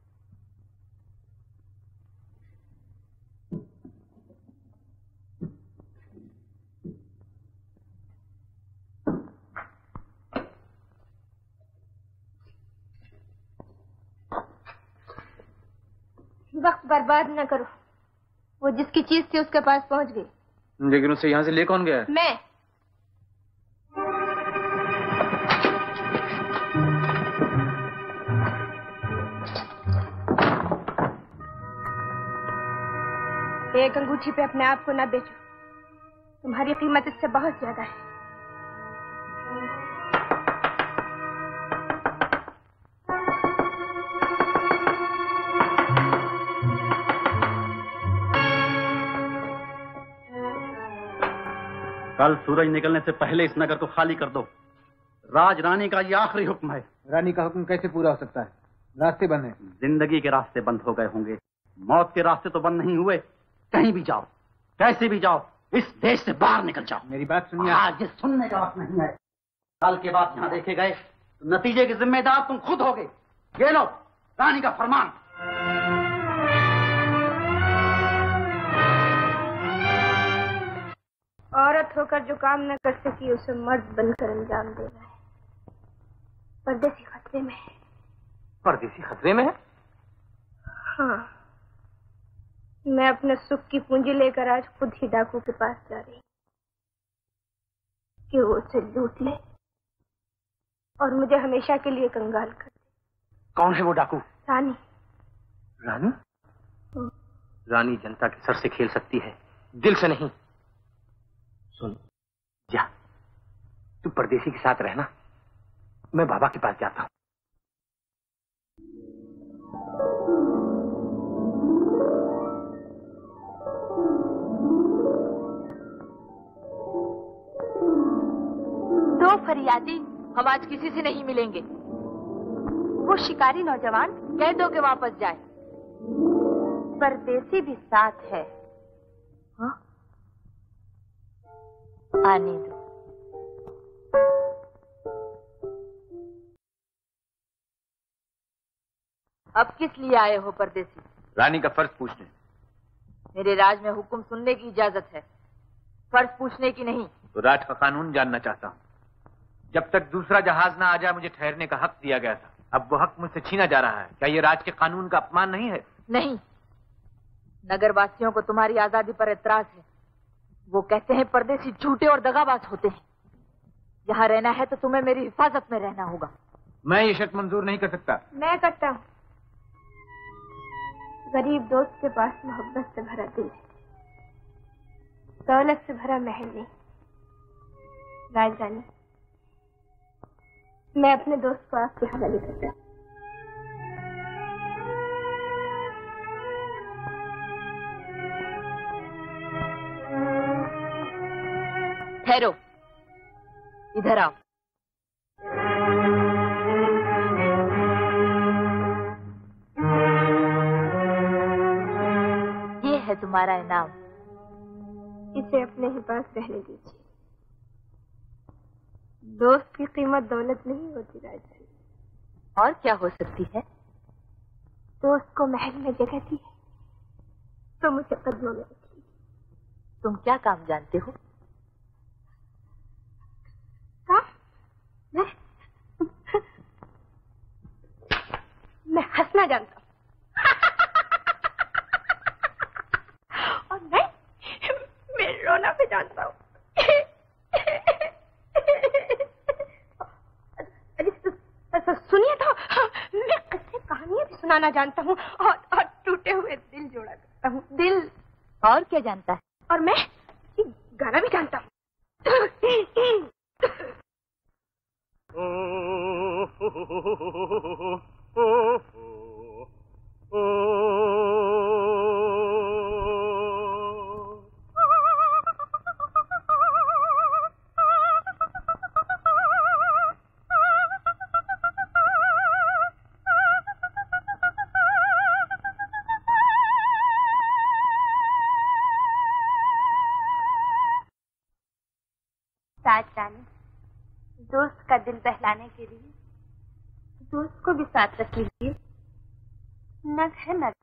वक्त बर्बाद न करो। वो जिसकी चीज थी उसके पास पहुंच गई। लेकिन उसे यहाँ से ले कौन गया? मैं। एक अंगूठी पे अपने आप को न बेचो। तुम्हारी कीमत इससे बहुत ज्यादा है। कल सूरज निकलने से पहले इस नगर को खाली कर दो। राज रानी का ये आखिरी हुक्म है। रानी का हुक्म कैसे पूरा हो सकता है? रास्ते बंद हैं। जिंदगी के रास्ते बंद हो गए होंगे, मौत के रास्ते तो बंद नहीं हुए। कहीं भी जाओ, कैसे भी जाओ, इस देश से बाहर निकल जाओ। मेरी बात सुनिए। आज ये सुनने का वक्त नहीं है। कल के बाद यहाँ देखे गए तो नतीजे के जिम्मेदार तुम खुद होगे। ये लो रानी का फरमान। औरत होकर जो काम न कर सकी उसे मर्द बनकर अंजाम दे रहा है। परदेसी खतरे में है। परदेसी खतरे में है? हाँ, मैं अपने सुख की पूंजी लेकर आज खुद ही डाकू के पास जा रही कि वो उसे लूट ले और मुझे हमेशा के लिए कंगाल कर दे। कौन है वो डाकू? रानी। रानी? रानी जनता के सर से खेल सकती है, दिल से नहीं। सुन, जा तू परदेसी के साथ रहना, मैं बाबा के पास जाता हूं। दो फरियादी हम आज किसी से नहीं मिलेंगे। वो शिकारी नौजवान कह दो कि वापस जाए। परदेसी भी साथ है। हाँ? आने दो। अब किस लिए आए हो परदेसी? रानी का फर्ज पूछने। मेरे राज में हुक्म सुनने की इजाजत है, फर्ज पूछने की नहीं। तो राज का कानून जानना चाहता हूँ। जब तक दूसरा जहाज ना आ जाए मुझे ठहरने का हक दिया गया था, अब वो हक मुझसे छीना जा रहा है। क्या ये राज के कानून का अपमान नहीं है? नहीं, नगरवासियों को तुम्हारी आजादी पर एतराज है। वो कहते हैं परदेसी झूठे और दगाबाज होते हैं। यहाँ रहना है तो तुम्हें मेरी हिफाजत में रहना होगा। मैं ये शर्त मंजूर नहीं कर सकता। मैं करता हूँ। गरीब दोस्त के पास मोहब्बत से भरा दिल है, दौलत से भरा महल नहीं। राजरानी, मैं अपने दोस्त को आपके हवाले करता हूँ। ठहरो, इधर आओ। ये है तुम्हारा इनाम। इसे अपने ही पास रहने दीजिए। दोस्त की कीमत दौलत नहीं होती राजरानी। और क्या हो सकती है? दोस्त को महल में जगह दी है तो मुझे कदमों में रखिए। तुम क्या काम जानते हो? मैं हंसना जानता हूँ। और मैं रोना भी जानता हूँ। सुनिए तो, मैं किस्से कहानियां भी सुनाना जानता हूँ और टूटे हुए दिल जोड़ा करता हूँ। दिल। और क्या जानता है? और मैं गाना भी जानता हूँ। साथ रानी, दोस्त का दिल बहलाने के लिए दोस्त को भी साथ रख लीजिए। नग है नग।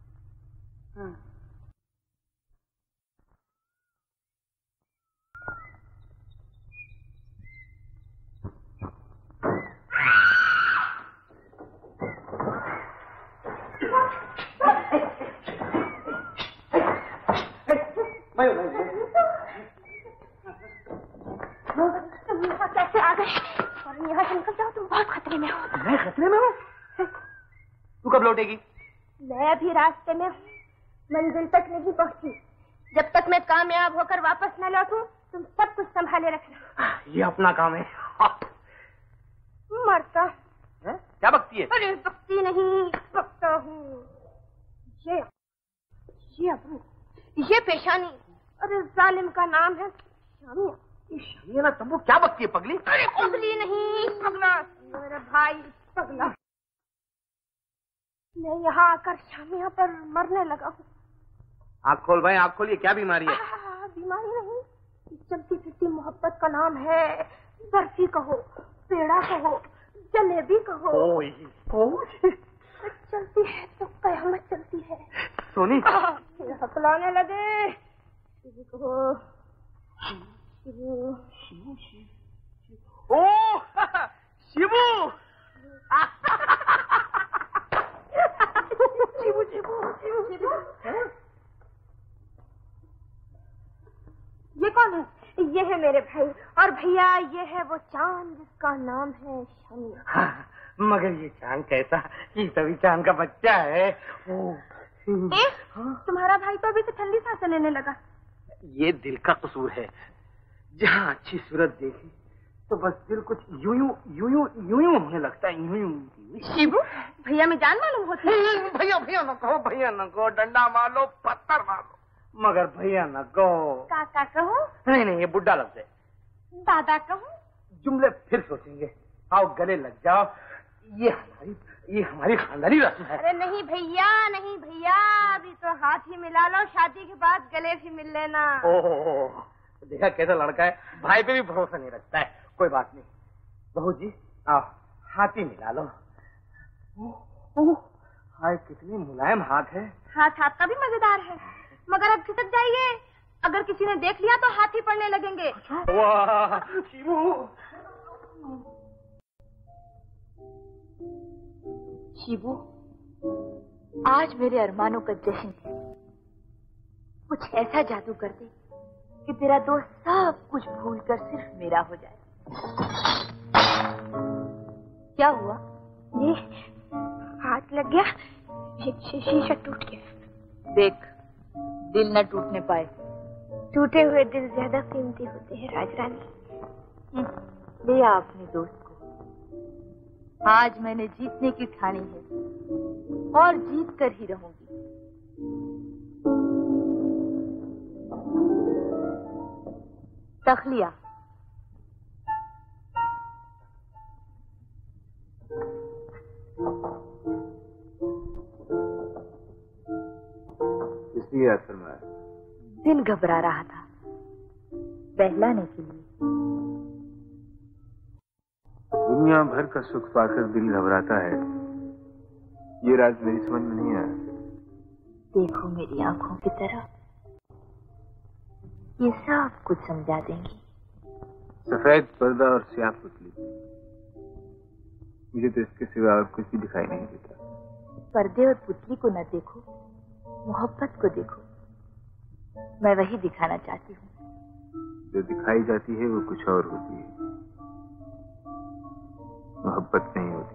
तुम यहाँ कैसे आ गए? और यहाँ से निकल जाओ, तुम बहुत खतरे में हो। मैं खतरे में हूँ? तू कब लौटेगी? मैं अभी रास्ते में हूँ, मंजिल तक नहीं पहुँची। जब तक मैं कामयाब होकर वापस न लौटूं, तुम सब कुछ संभाले रखना। ये अपना काम है। मरता है? क्या बकती है? अरे बकती नहीं, बकता हूँ। ये अबू, ये पेशानी, अरे जालिम का नाम है शामिया। ये शामिया ना तंबू, क्या बकती है पगली? अरे पगली नहीं, पगला। मेरा भाई पगला। मैं यहाँ आकर शामिया पर मरने लगा हूँ। आँख खोल भाई, आँख खोलिए। क्या बीमारी है? बीमारी नहीं, चलती फिरती मोहब्बत का नाम है। बर्फी कहो, पेड़ा कहो, जलेबी कहो। चलती है तो कयामत चलती है। सोनी हकलाने लगे। शिबू कहो, शिबू। ओ शिबू। शिबू शिबू शिबू। ये कौन है? ये है मेरे भाई, और भैया ये है वो चांद जिसका नाम है शामिया। हाँ, मगर ये चांद कैसा? ये तभी चांद का बच्चा है। तुम्हारा भाई तो अभी से ठंडी सांसें लेने लगा। ये दिल का कसूर है। जहाँ अच्छी सूरत देखी तो बस दिल कुछ यूं यूं होने लगता है। यूं। शिबू, भैया में जान मालूम होती है। भैया न कहो, भैया न कहो। डंडा मारो, पत्थर मारो, मगर भैया न कहो। काका कहो? नहीं, ये बुढ़ा लफ्ज़ है। दादा कहो? जुमले फिर सोचेंगे। आओ गले लग जाओ। ये हमारी खानदानी रस्म है। अरे नहीं भैया, नहीं भैया, अभी तो हाथ ही मिला लो, शादी के बाद गले भी मिल लेना। ओह, देखा कैसा लड़का है, भाई पे भी भरोसा नहीं रखता है। कोई बात नहीं, बहू जी आओ हाथ ही मिला लो। हाय कितनी मुलायम हाथ है। हाथ आपका भी मजेदार है, मगर अब खिसक जाइए, अगर किसी ने देख लिया तो हाथ ही पड़ने लगेंगे। वाह शिबू। शिबू, आज मेरे अरमानों का जश्न है। कुछ ऐसा जादू कर दे कि तेरा दोस्त सब कुछ भूलकर सिर्फ मेरा हो जाए। क्या हुआ? ये हाथ लग गया, शीशा टूट गया। देख, दिल न टूटने पाए। टूटे हुए दिल ज्यादा कीमती होते हैं राजरानी। ले आ अपने दोस्त को। आज मैंने जीतने की ठानी है और जीत कर ही रहूंगी। तखलिया। इसलिए याद फरमाया। दिल घबरा रहा था, बहलाने के लिए। दुनिया भर का सुख पाकर दिल घबराता है, ये राज मेरी समझ में नहीं आया। देखो मेरी आंखों की तरफ, ये सब कुछ समझा देंगी। सफेद पर्दा और स्याह पुतली, मुझे तो इसके सिवा और कुछ भी दिखाई नहीं देता। पर्दे और पुतली को न देखो, मोहब्बत को देखो। मैं वही दिखाना चाहती हूँ। जो दिखाई जाती है वो कुछ और होती है, मोहब्बत नहीं होती।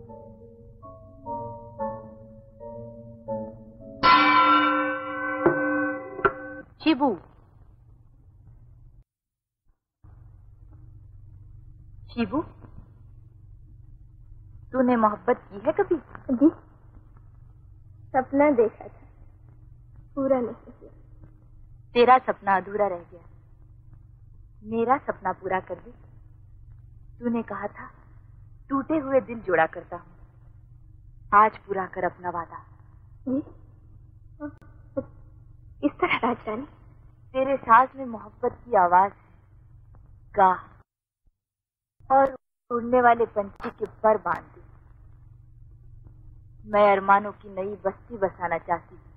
शिबू, शिबू, तूने मोहब्बत की है कभी? जी, सपना देखा था, पूरा नहीं किया। तेरा सपना अधूरा रह गया, मेरा सपना पूरा कर दे। तूने कहा था टूटे हुए दिल जोड़ा करता हूँ, आज पूरा कर अपना वादा। इस तरह राजरानी? तेरे सांस में मोहब्बत की आवाज है, गा और उड़ने वाले पंछी के पर बांध दी। मैं अरमानों की नई बस्ती बसाना चाहती हूँ।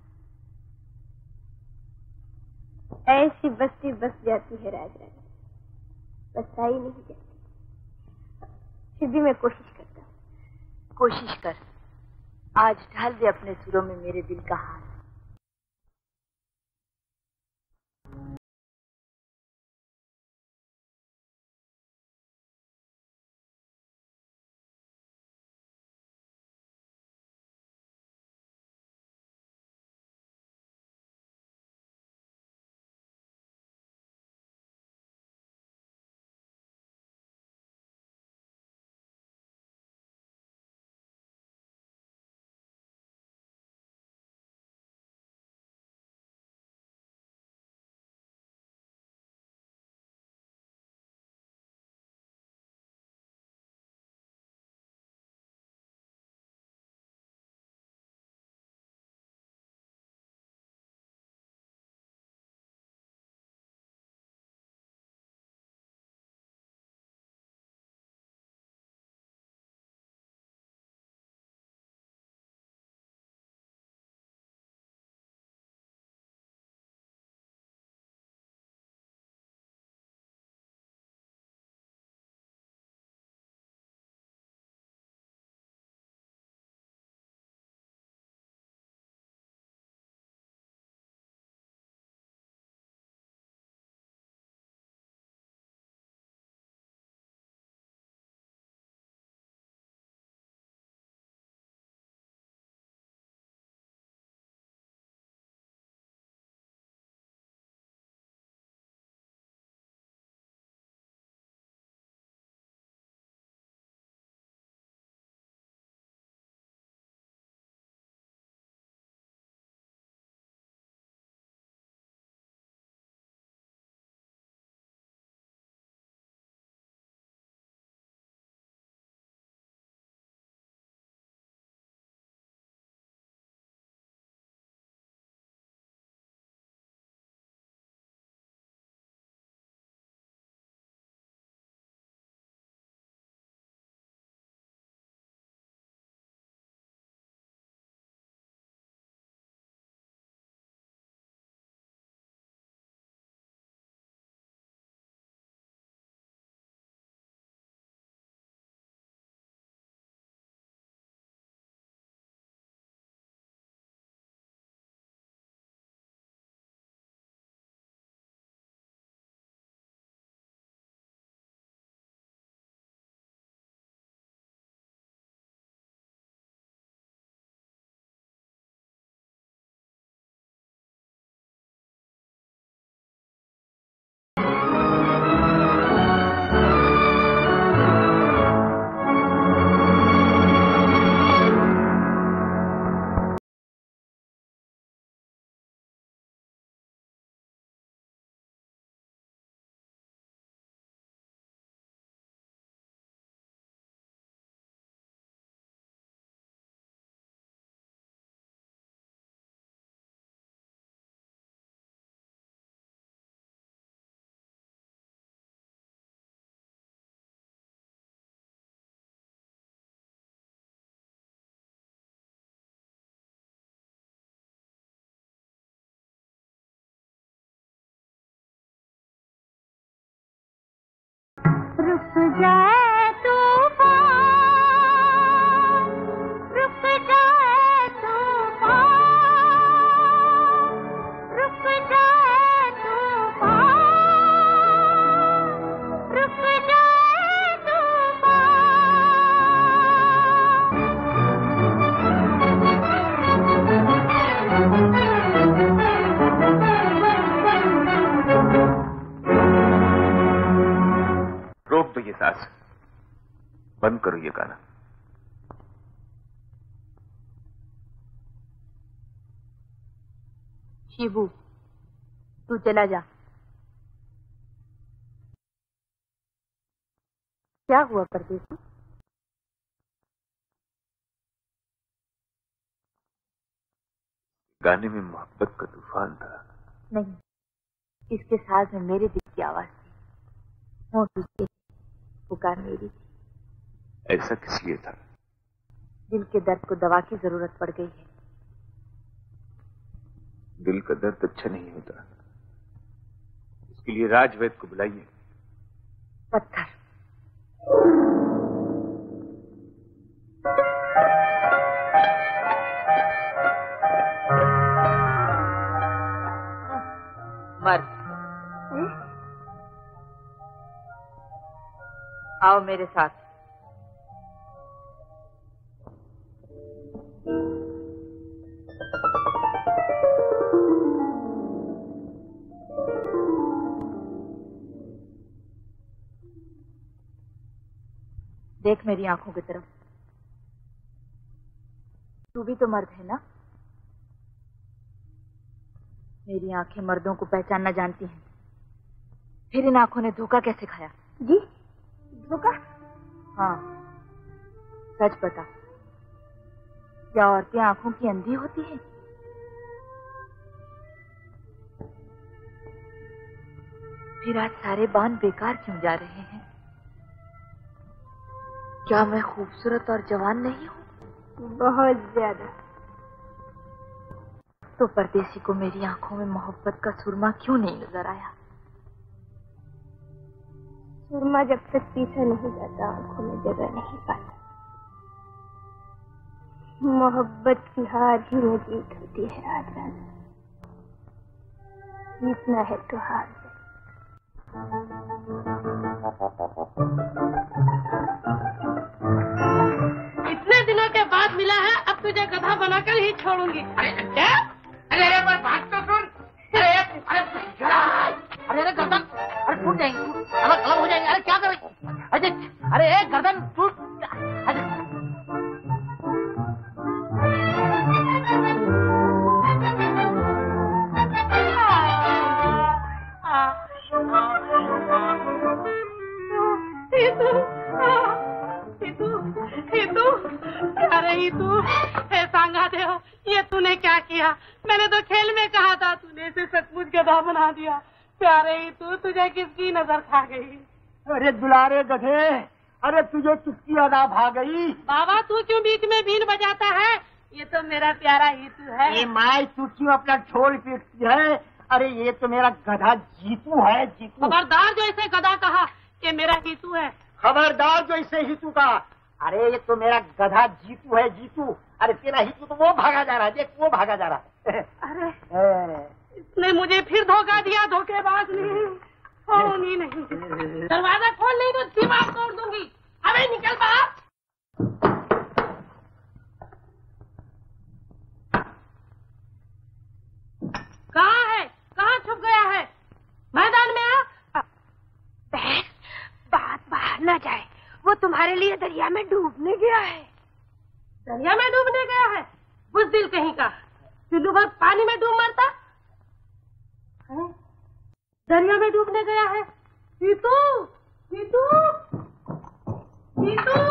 ऐसी बस्ती बस जाती है राजा, बसाई नहीं जाती। फिर भी मैं कोशिश करता हूँ। कोशिश कर, आज ढाल दे अपने सुरों में मेरे दिल का हाल। रुक जाए तूफान, रुक जाए तूफान, रुक जाए तूफान, रुक जाए रोक दो ये सांस, बंद करो ये गाना। शिबू, तू चला जा। क्या हुआ परदेसी? गाने में मोहब्बत का तूफान था। नहीं, इसके साथ में मेरे दिल की आवाज थी। होंठ उसके पुकार मेरी थी। ऐसा किस लिए था? दिल के दर्द को दवा की जरूरत पड़ गई है। दिल का दर्द अच्छा नहीं होता, इसके लिए राजवैद्य को बुलाइए। पत्थर। मर्द, आओ मेरे साथ। देख मेरी आंखों की तरफ। तू भी तो मर्द है ना? मेरी आंखें मर्दों को पहचानना जानती हैं, फिर इन आंखों ने धोखा कैसे खाया? जी, धोखा? हाँ, सच बता, क्या औरतें आंखों की अंधी होती हैं? फिर आज सारे बाण बेकार क्यों जा रहे हैं? क्या मैं खूबसूरत और जवान नहीं हूँ? बहुत ज्यादा। तो परदेसी को मेरी आंखों में मोहब्बत का सुरमा क्यों नहीं नजर आया? सुरमा जब तक पीछा नहीं जाता आंखों में जगह नहीं पाता। मोहब्बत की हार ही में जीत होती है आज रात। जीतना है तो हार दे। इतने दिनों के बाद मिला है, अब तुझे गधा बनाकर ही छोड़ूंगी। अरे क्या? अरे अरे बात तो सुन। अरे गर्दन, अरे टूट जाएंगे, अलग अलग हो जाएंगे। अरे क्या करें? अरे गर्दन टूट। तू सांगा दे हो, ये तूने क्या किया? मैंने तो खेल में कहा था, तूने इसे सचमुच गधा बना दिया। प्यारे ही तू, तुझे किसकी नजर खा गई? अरे दुलारे गधे, अरे तुझे किसकी अदा भा गई? बाबा तू क्यों बीच में बीन बजाता है? ये तो मेरा प्यारा हीतू है। ये माई तू क्यों अपना ढोल पीटती है? अरे ये तो मेरा गधा जीतू है, जीतू। खबरदार जो इसे गधा कहा, ये मेरा हीतू है। खबरदार जो इसे हीतू कहा। अरे ये तो मेरा गधा जीतू है, जीतू। अरे तेरा हीतू तो वो भागा जा रहा है, देख वो भागा जा रहा है। अरे इसने मुझे फिर धोखा दिया, धोखेबाज नहीं। नहीं दरवाजा खोल नहीं तो दिमाग तोड़ दूंगी। अबे निकल बाहर। कहाँ है? कहाँ छुप गया है? मैदान में आ। बहन, बात बाहर न जाए, वो तुम्हारे लिए दरिया में डूबने गया है। दरिया में डूबने गया है? बुज़दिल कहीं का, चुल्लू भर पानी में डूब मरता। दरिया में डूबने गया है। हीतू, हीतू, हीतू।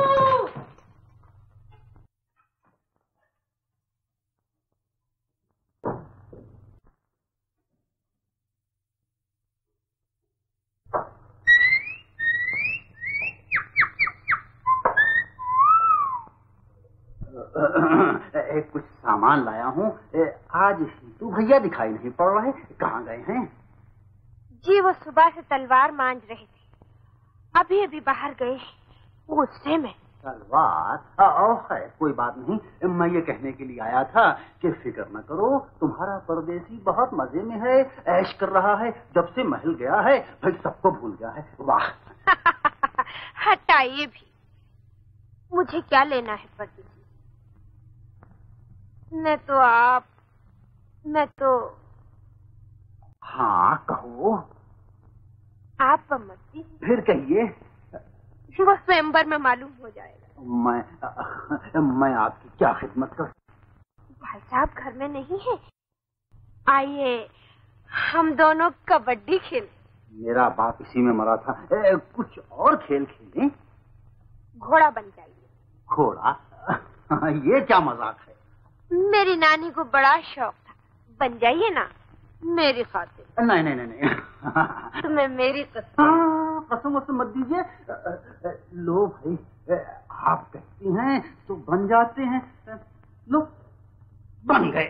कुछ सामान लाया हूँ। आज हीतू भैया दिखाई नहीं पड़ रहे, कहाँ गए हैं? जी वो सुबह से तलवार मांझ रहे थे, अभी अभी बाहर गए गुस्से में। तलवार? है कोई बात नहीं, मैं ये कहने के लिए आया था कि फिक्र न करो, तुम्हारा परदेसी बहुत मजे में है, ऐश कर रहा है। जब से महल गया है भाई सबको भूल गया है। वाह। हटाइए भी, मुझे क्या लेना है परदेसी? मैं तो हाँ कहो। आप मत फिर कहिए। वो स्वयंवर में मालूम हो जाएगा। मैं आपकी क्या खिदमत कर? भाई साहब घर में नहीं है, आइए हम दोनों कबड्डी खेलें। मेरा बाप इसी में मरा था। कुछ और खेल खेलें? घोड़ा बन जाइए। घोड़ा? ये क्या मजाक है? मेरी नानी को बड़ा शौक था, बन जाइए ना मेरी खातिर। नहीं। तुम्हें मेरी कसम। कसम वसम मत दीजिए। लो भाई, आप कहती हैं तो बन जाते हैं। लो, बन गए।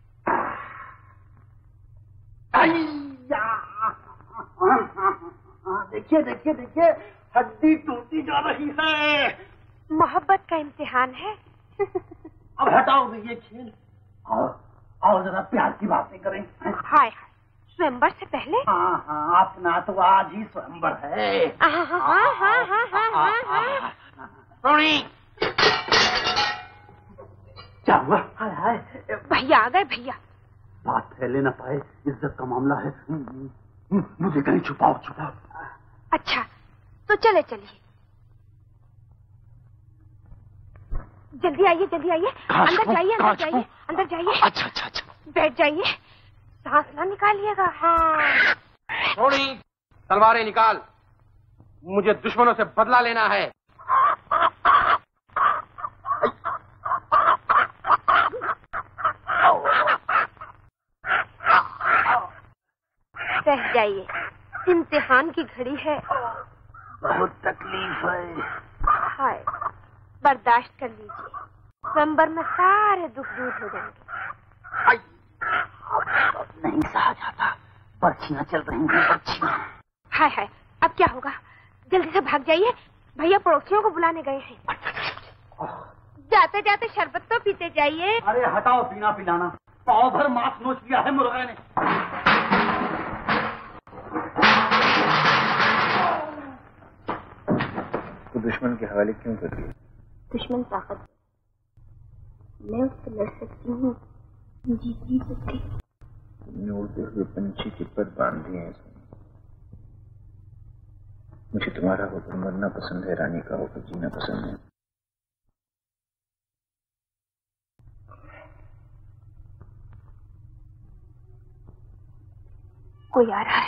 देखिए देखिए देखिए, हड्डी टूटी जा रही है। मोहब्बत का इम्तिहान है। अब हटाओ ये खेल, आओ जरा प्यार की बातें करें। हाय हाय, स्वयंवर से पहले? हाँ हाँ, अपना तो आज ही स्वयंवर है। सोनी, क्या हुआ? हाय हाय, भैया आ गए। भैया, बात फैले न पाए, इज्जत का मामला है। मुझे कहीं छुपाओ छुपाओ। अच्छा तो चले चलिए, जल्दी आइए जल्दी आइए। अंदर जाइए अंदर जाइए अंदर जाइए। अच्छा अच्छा अच्छा, बैठ जाइए, सांस ना निकालिएगा। हाँ, सोनी, तलवारें निकाल, मुझे दुश्मनों से बदला लेना है। रह जाइए, इम्तिहान की घड़ी है। बहुत तकलीफ है। हाय, बर्दाश्त कर लीजिए, स्वयंवर में सारे दुख दूर हो जाएंगे। नहीं सहा जाता, पर्चियां चल रही हैं, पर्चियां। हाय हाय, अब क्या होगा? जल्दी से भाग जाइए, भैया पड़ोसियों को बुलाने गए हैं। जाते जाते शरबत तो पीते जाइए। अरे हटाओ पीना पिलाना, पाव भर मांस नोच लिया है मुर्गा ने। तो दुश्मन के हवाले क्यों कर दिया? दुश्मन ताकत, मैं उससे लड़ सकती हूँ, जीत नहीं सकती। तुमने उड़ते हुए पंछी के पर बांध दिए हैं। मुझे तुम्हारा होकर मरना पसंद है, रानी का होकर जीना पसंद है। कोई आ रहा है।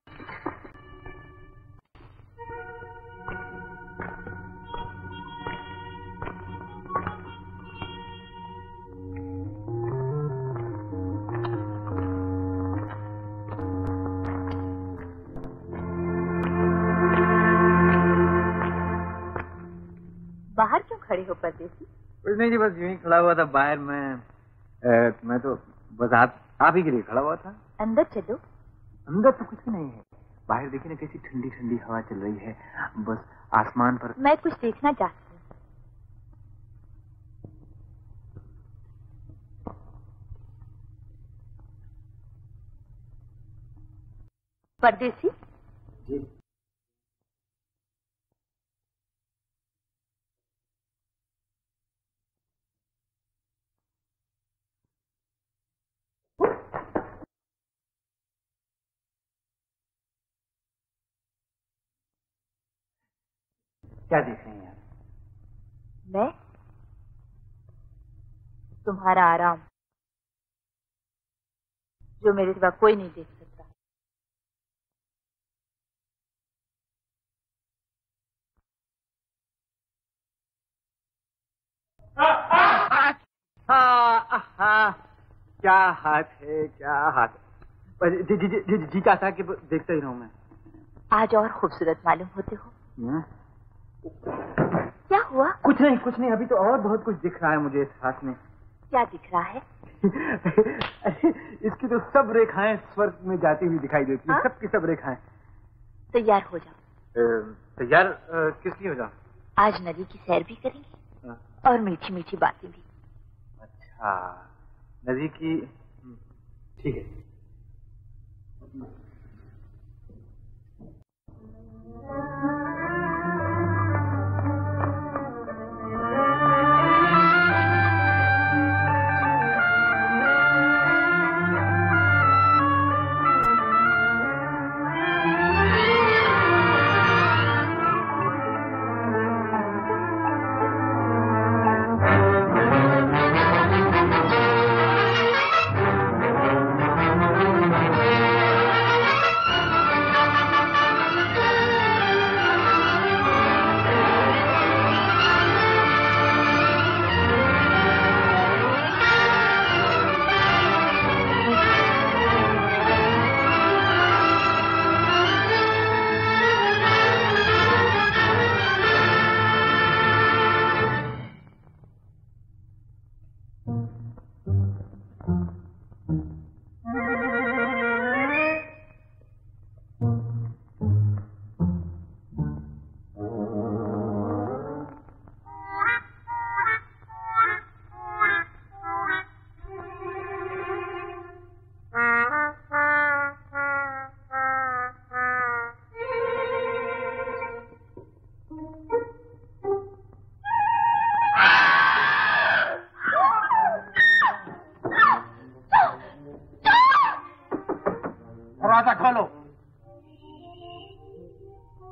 बाहर क्यों खड़े हो परदेसी? कुछ नहीं जी, बस यूं ही खड़ा हुआ था बाहर में। मैं तो बस आप ही के लिए खड़ा हुआ था। अंदर चलो। अंदर तो कुछ भी नहीं है, बाहर देखिए ना कैसी ठंडी ठंडी हवा चल रही है, बस आसमान पर। मैं कुछ देखना चाहती हूँ। परदेसी जी। क्या देख रही हैं? मैं तुम्हारा आराम, जो मेरे सिवा कोई नहीं देख सकता। क्या हाथ है, क्या हाथ। जी चाहता कि देखता ही रहूं मैं। आज और खूबसूरत मालूम होते हो। क्या हुआ? कुछ नहीं, अभी तो और बहुत कुछ दिख रहा है मुझे इस हाथ में। क्या दिख रहा है? इसकी तो सब रेखाएं स्वर्ग में जाती हुई दिखाई देती है, सब की सब रेखाएं। तैयार हो जाओ। तैयार किस लिए हो जाओ? आज नदी की सैर भी करेंगे और मीठी मीठी बातें भी। अच्छा, नदी की, ठीक है।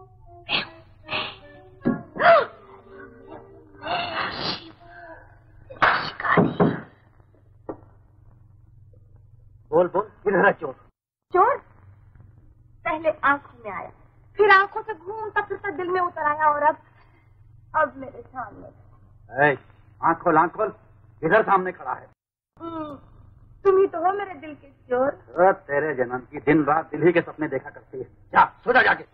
बोल बोल, किधर है चोर? चोर पहले आंखों में आया, फिर आंखों से घूमता फिरता दिल में उतर आया और अब मेरे सामने। आंख खोल, आंख खोल, किधर सामने खड़ा है? तुम ही तो हो मेरे दिल के चोर। तेरे जन्म की दिन रात दिल ही के सपने देखा करती है। जा सो जा जाके।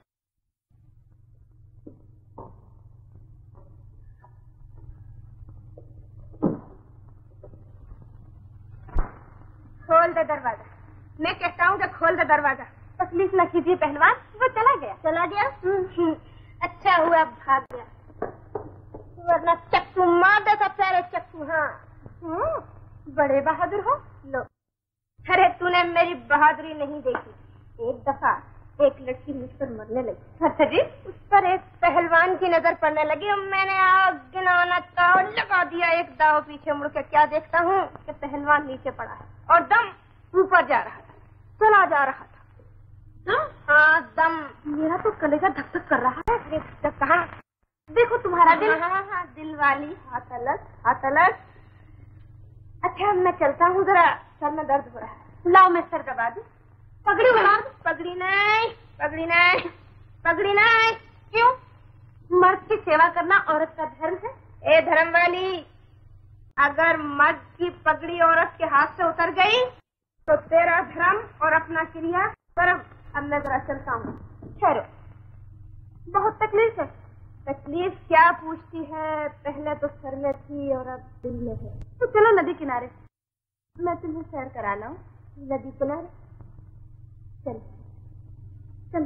खोल दे दरवाजा, मैं कहता हूँ कि खोल दे दरवाजा। तकलीफ न कीजिए पहलवान, वो चला गया। चला गया? अच्छा हुआ भाग गया, वरना चक्कू मार देता सारे चक्कू। हाँ बड़े बहादुर हो। लो, अरे तूने मेरी बहादुरी नहीं देखी। एक दफा एक लड़की मुझ पर मरने लगी। अच्छा जी, उस पर एक पहलवान की नजर पड़ने लगी और मैंने गिनौना दाव लगा दिया। एक दाव पीछे मुड़ के क्या देखता हूँ कि पहलवान नीचे पड़ा है और दम ऊपर जा रहा था, चला जा रहा था। दम? हाँ दम। मेरा तो कलेजा धक धक कर रहा है। कहा देखो तुम्हारा दिल। हाँ दिल वाली, हाथ अलग, हाथ अलग। अच्छा मैं चलता हूँ, जरा सर में दर्द हो रहा है। लाओ मैं सर दबा दूं। पगड़ी उतार दो। पगड़ी नहीं, पगड़ी नहीं, पगड़ी नहीं। क्यों? मर्द की सेवा करना औरत का धर्म है। ए धर्म वाली, अगर मर्द की पगड़ी औरत के हाथ से उतर गई तो तेरा धर्म और अपना क्रिया कर्म। अब मैं जरा चलता हूँ। ठहरो, बहुत तकलीफ है। तकलीफ क्या पूछती है, पहले तो सर में थी और अब दिल में है। तो चलो नदी किनारे, मैं तुम्हें सैर करा लाऊं। नदी किनारे चलो चलो।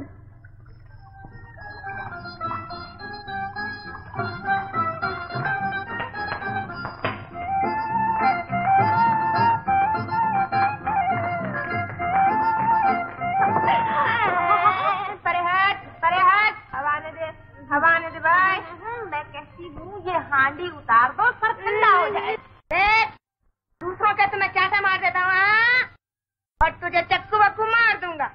हवा ने दे भाई। मैं कहती हूँ ये हांडी उतार दो, सर ठंडा हो जाए। दूसरों के तो मैं क्या मार देता हूँ और तुझे चक्कू वक्कू मार दूंगा।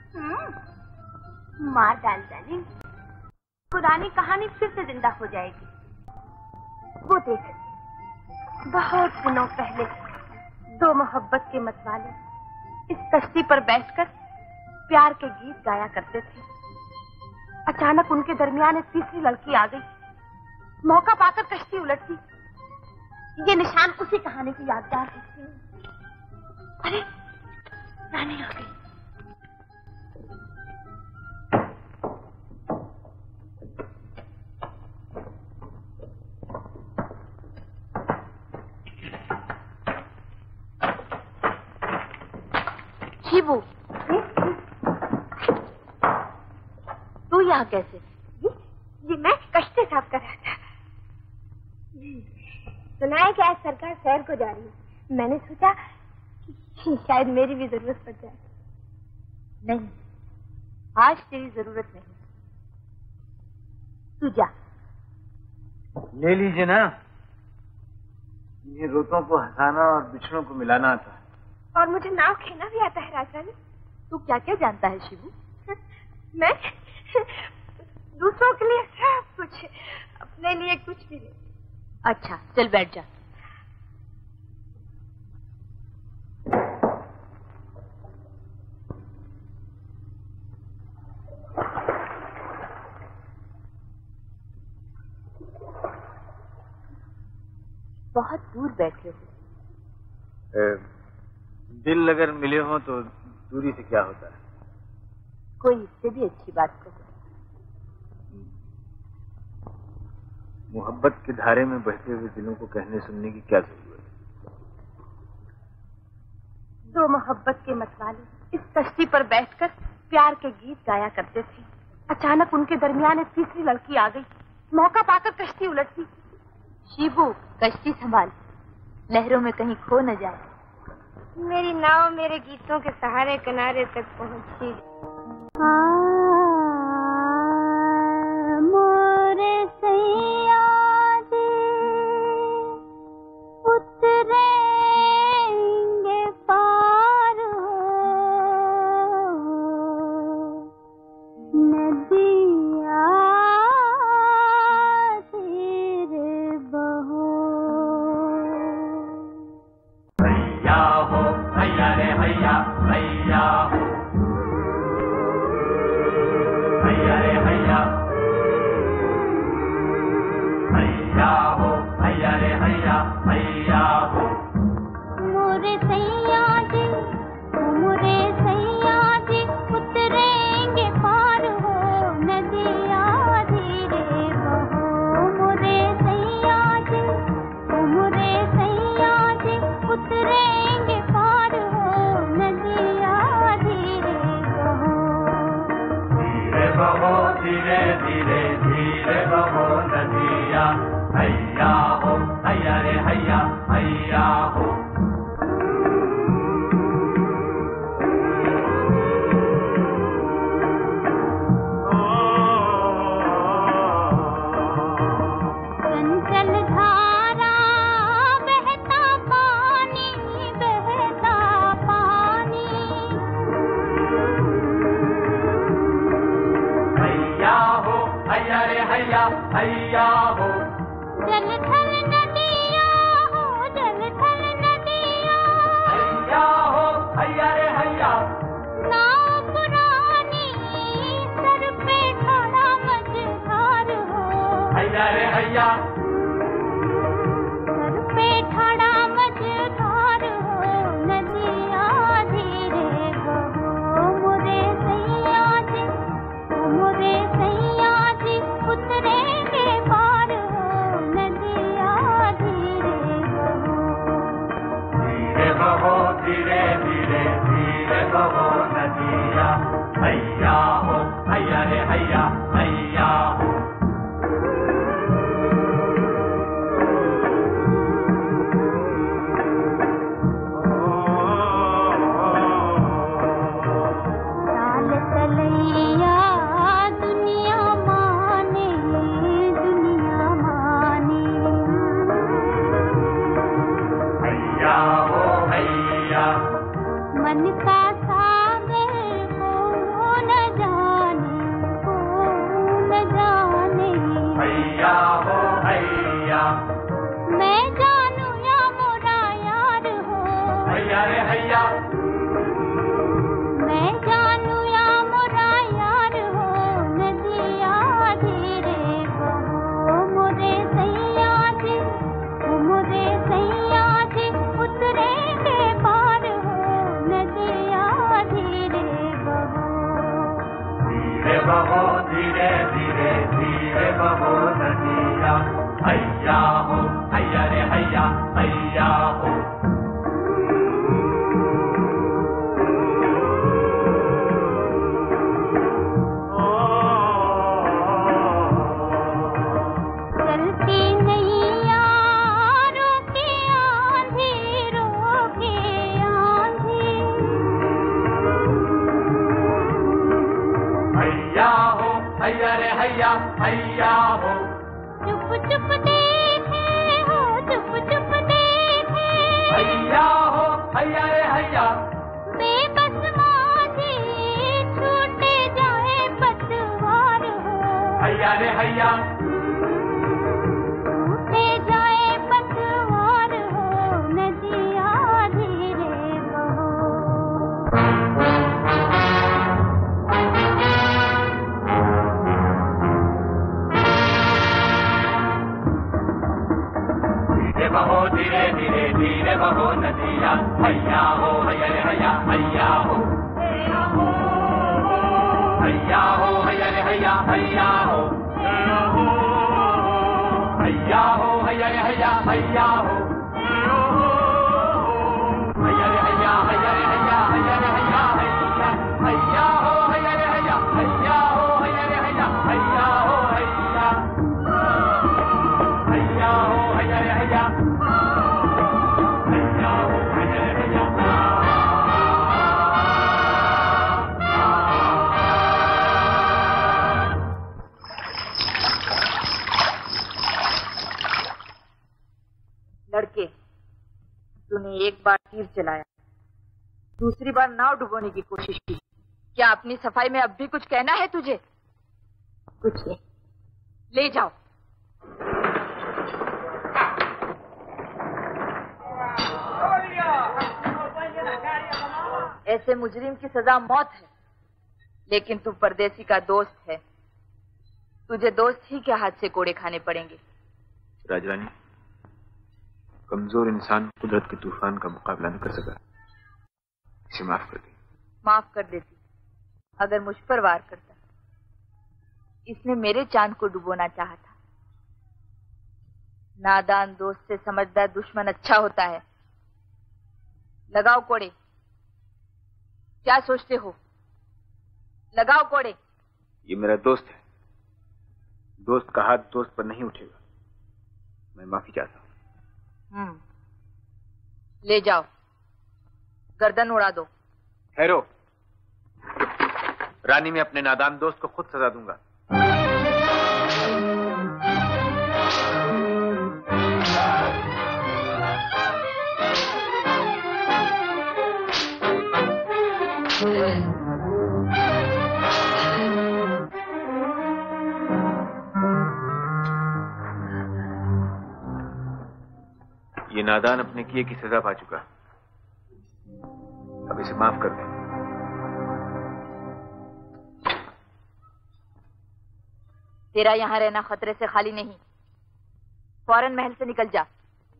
मार डाल डाली, पुरानी कहानी फिर से जिंदा हो जाएगी। वो देख, बहुत दिनों पहले दो मोहब्बत के मतवाले इस कश्ती पर बैठकर प्यार के गीत गाया करते थे। अचानक उनके दरमियान एक तीसरी लड़की आ गई। मौका पाकर कश्ती उलट दी। ये निशान उसी कहानी की यादगार है। अरे रानी आ गई। शिबू, तू यहाँ कैसे? जी मैं कश्ती साफ कर रहा था। सुना है कि आज सरकार शहर को जा रही है। मैंने सोचा कि शायद मेरी भी जरूरत पड़ जाए। नहीं, आज तेरी जरूरत नहीं। तू जा। ले लीजिए ना, ये रोतों को हंसाना और बिछड़ों को मिलाना आता है। और मुझे नाव खेलना भी आता है राजा ने। तू क्या क्या जानता है शिबू? मैं दूसरों के लिए सब कुछ, अपने लिए कुछ भी नहीं। अच्छा चल बैठ जा। बहुत दूर बैठे हो। दिल अगर मिले हो तो दूरी से क्या होता है? कोई इससे भी अच्छी बात कहो। मोहब्बत की धारे में बहते हुए दिलों को कहने सुनने की क्या जरूरत है? दो मोहब्बत के मतवाले इस कश्ती पर बैठकर प्यार के गीत गाया करते थे। अचानक उनके दरमियान एक तीसरी लड़की आ गई। मौका पाकर कश्ती उलट दी। शिबू, कश्ती संभाल, लहरों में कहीं खो न जाए। मेरी नाव मेरे गीतों के सहारे किनारे तक पहुंची। मोरे सैया दे उतरेंगे पार हो, नदिया धीरे धीरे धीरे बहो नदिया, हैया हो हैया रे हैया हैया हो। हैया हो जल थल नदिया हो, जल थल नदिया, हैया हो हैया रे हैया। नाव पुरानी सर पे खड़ा मझधार हो, हैया रे हैया। सर पे खड़ा मझधार हो, नदिया धीरे बहो मोरे सैया जी, मोरे सैया जी उतरे धीरे धीरे धीरे बहो नदिया, हैया हो हैया रे हैया हैया हो। लाल तलैया दुनिया माने, दुनिया माने, हैया हो हैया। मन का सागर हो न जाने, हो न जाने, हैया हो हैया। मैं जानू या मोरा यार हो, हैया रे हैया। मैं जानू या मोरा यार हो, नदिया धीरे बहो मोरे सैया जी, मोरे सैया जी उतरेंगे पार हो, नदिया धीरे बहो। धीरे बहो धीरे धीरे धीरे बहो नदिया, हैया हो हैया रे हैया हैया हो। चलती नैया रोके आंधी, रोके आंधी, हैया हो हैया रे हैया हैया हो। चुप चुप देखे हो, चुप चुप देखे, हैया हो हैया रे हैया। बेबस माझी छूटे जाए पतवार हो, हैया रे हैया। छूटे जाए पतवार हो, नदिया धीरे बहो। धीरे बहो धीरे धीरे धीरे बहो नदिया, हैया हो हैया रे हैया हैया हो। हैया हो हैया रे हैया हैया हो। हैया हो हैया रे हैया हैया हो। हैया रे हैया हैया रे हैया हैया रे हैया हैया। हैया हो हैया रे हैया हैया हो हैया रे हैया हैया हो हैया। हैया हो हैया रे हैया। हैया हो हैया रे हैया। लड़के, तूने एक बार तीर चलाया, दूसरी बार नाव डुबोने की कोशिश की। क्या अपनी सफाई में अब भी कुछ कहना है तुझे? कुछ नहीं, ले जाओ। ऐसे मुजरिम की सजा मौत है, लेकिन तू परदेसी का दोस्त है, तुझे दोस्त ही के हाथ से कोड़े खाने पड़ेंगे। राजरानी, कमजोर इंसान कुदरत के तूफान का मुकाबला न कर सका, इसे माफ कर दे। माफ कर देती अगर मुझ पर वार करता। इसने मेरे चांद को डुबोना चाहा था। नादान दोस्त से समझदार दुश्मन अच्छा होता है। लगाओ कोड़े। क्या सोचते हो? लगाओ कोड़े। ये मेरा दोस्त है, दोस्त का हाथ दोस्त पर नहीं उठेगा। मैं माफी चाहता हूँ। ले जाओ, गर्दन उड़ा दो। ठहरो, रानी, मैं अपने नादान दोस्त को खुद सजा दूंगा। ये नादान अपने किए की सजा पा चुका, अब इसे माफ कर दे। तेरा यहाँ रहना खतरे से खाली नहीं, फौरन महल से निकल जा।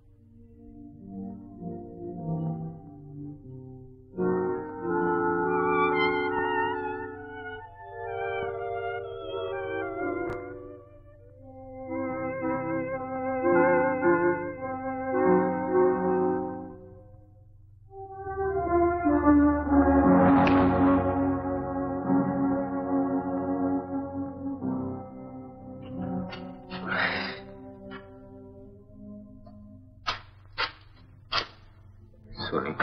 सोनी,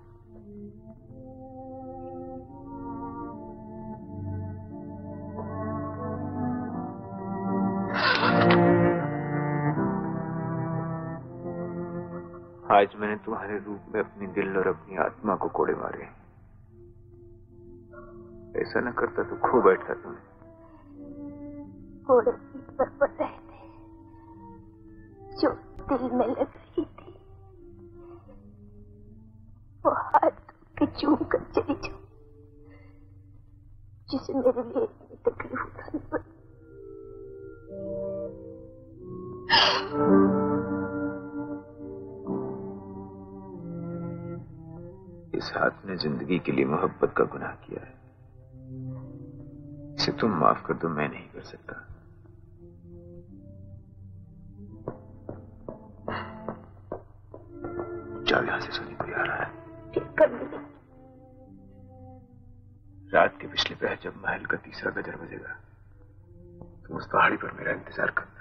आज मैंने तुम्हारे रूप में अपनी दिल और अपनी आत्मा को कोड़े मारे। ऐसा न करता तो खो बैठता तुम्हें। कोड़े पीठ पर पड़ रहे थे जो दिल में लग रही थी, वो हाथ के चूम कर चली जाऊं जिसे मेरे लिए इतनी तकलीफ उठानी पड़ी। इस हाथ ने जिंदगी के लिए मोहब्बत का गुनाह किया है। इसे तुम माफ कर दो, मैं नहीं कर सकता। जाओ यहां से, सोनी कोई आ रहा है। रात के पिछले पहर जब महल का तीसरा गजर बजेगा, तुम उस पहाड़ी पर मेरा इंतजार करना।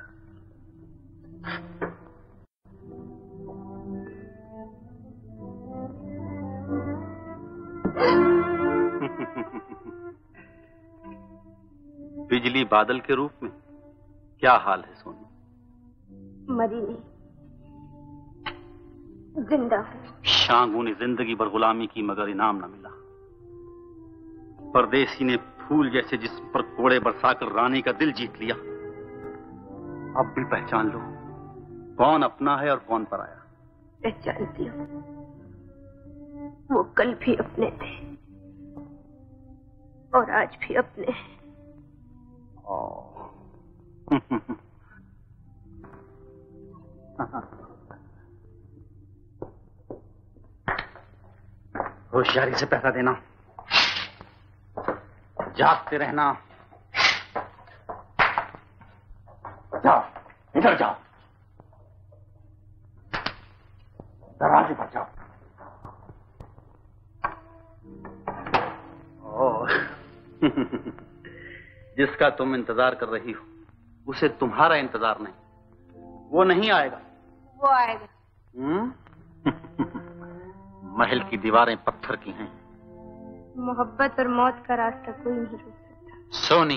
बिजली बादल के रूप में क्या हाल है सोनी? मरी नहीं, जिंदा हूं। शांगू ने जिंदगी भर गुलामी की मगर इनाम न मिला। परदेसी ने फूल जैसे जिस्म पर कोड़े बरसाकर रानी का दिल जीत लिया। अब भी पहचान लो कौन अपना है और कौन पराया। पहचानती हूँ, वो कल भी अपने थे और आज भी अपने हैं। होशियारी से पहरा देना, जागते रहना। जाओ, इधर जाओ, दरवाजे पर जाओ। जिसका तुम इंतजार कर रही हो उसे तुम्हारा इंतजार नहीं, वो नहीं आएगा। वो आएगा। महल की दीवारें पत्थर की हैं। मोहब्बत और मौत का रास्ता कोई नहीं रोक सकता। सोनी,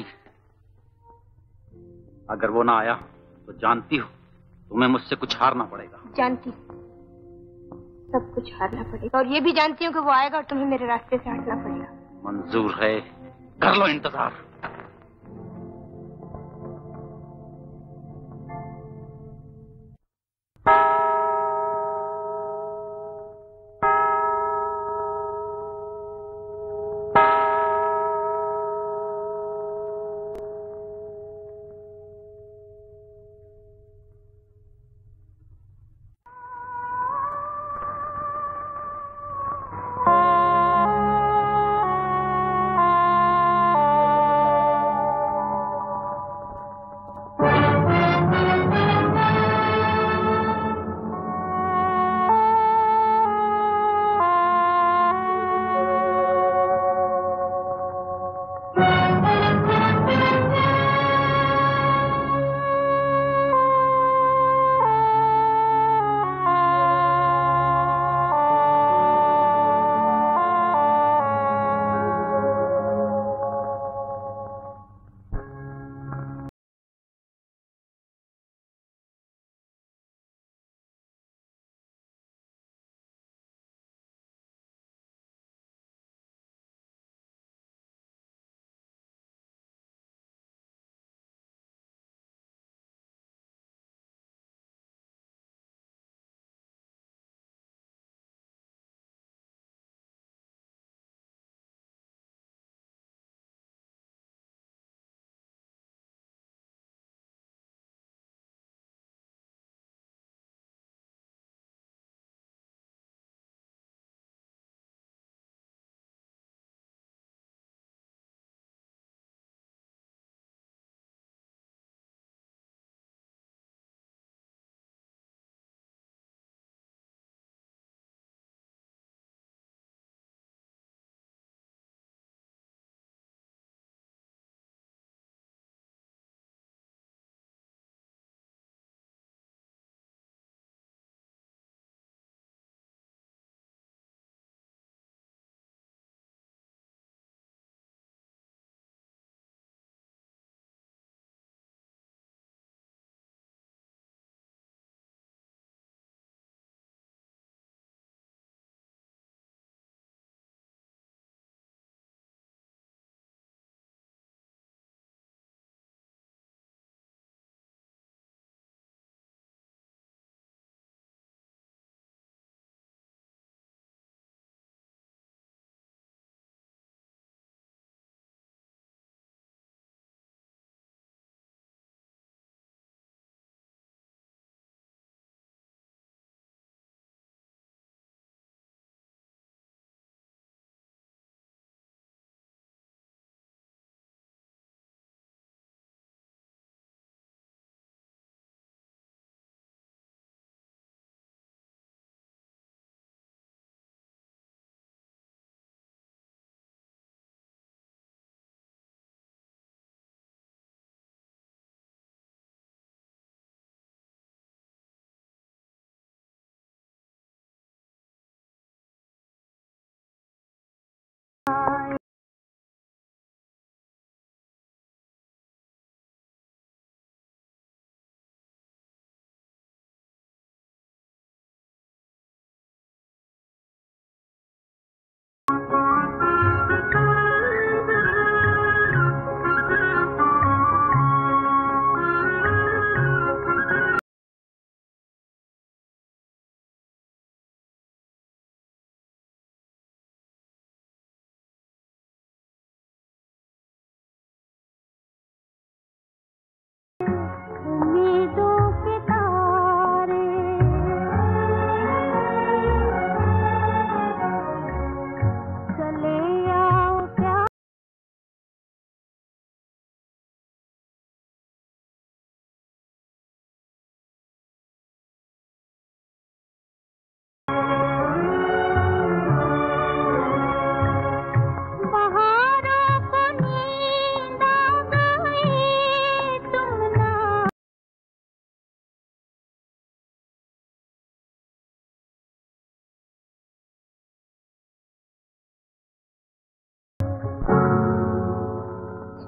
अगर वो ना आया तो जानती हो तुम्हें मुझसे कुछ हारना पड़ेगा। जानती, सब कुछ हारना पड़ेगा, और ये भी जानती हूँ कि वो आएगा और तुम्हें मेरे रास्ते से हटना पड़ेगा। मंजूर है, कर लो इंतजार।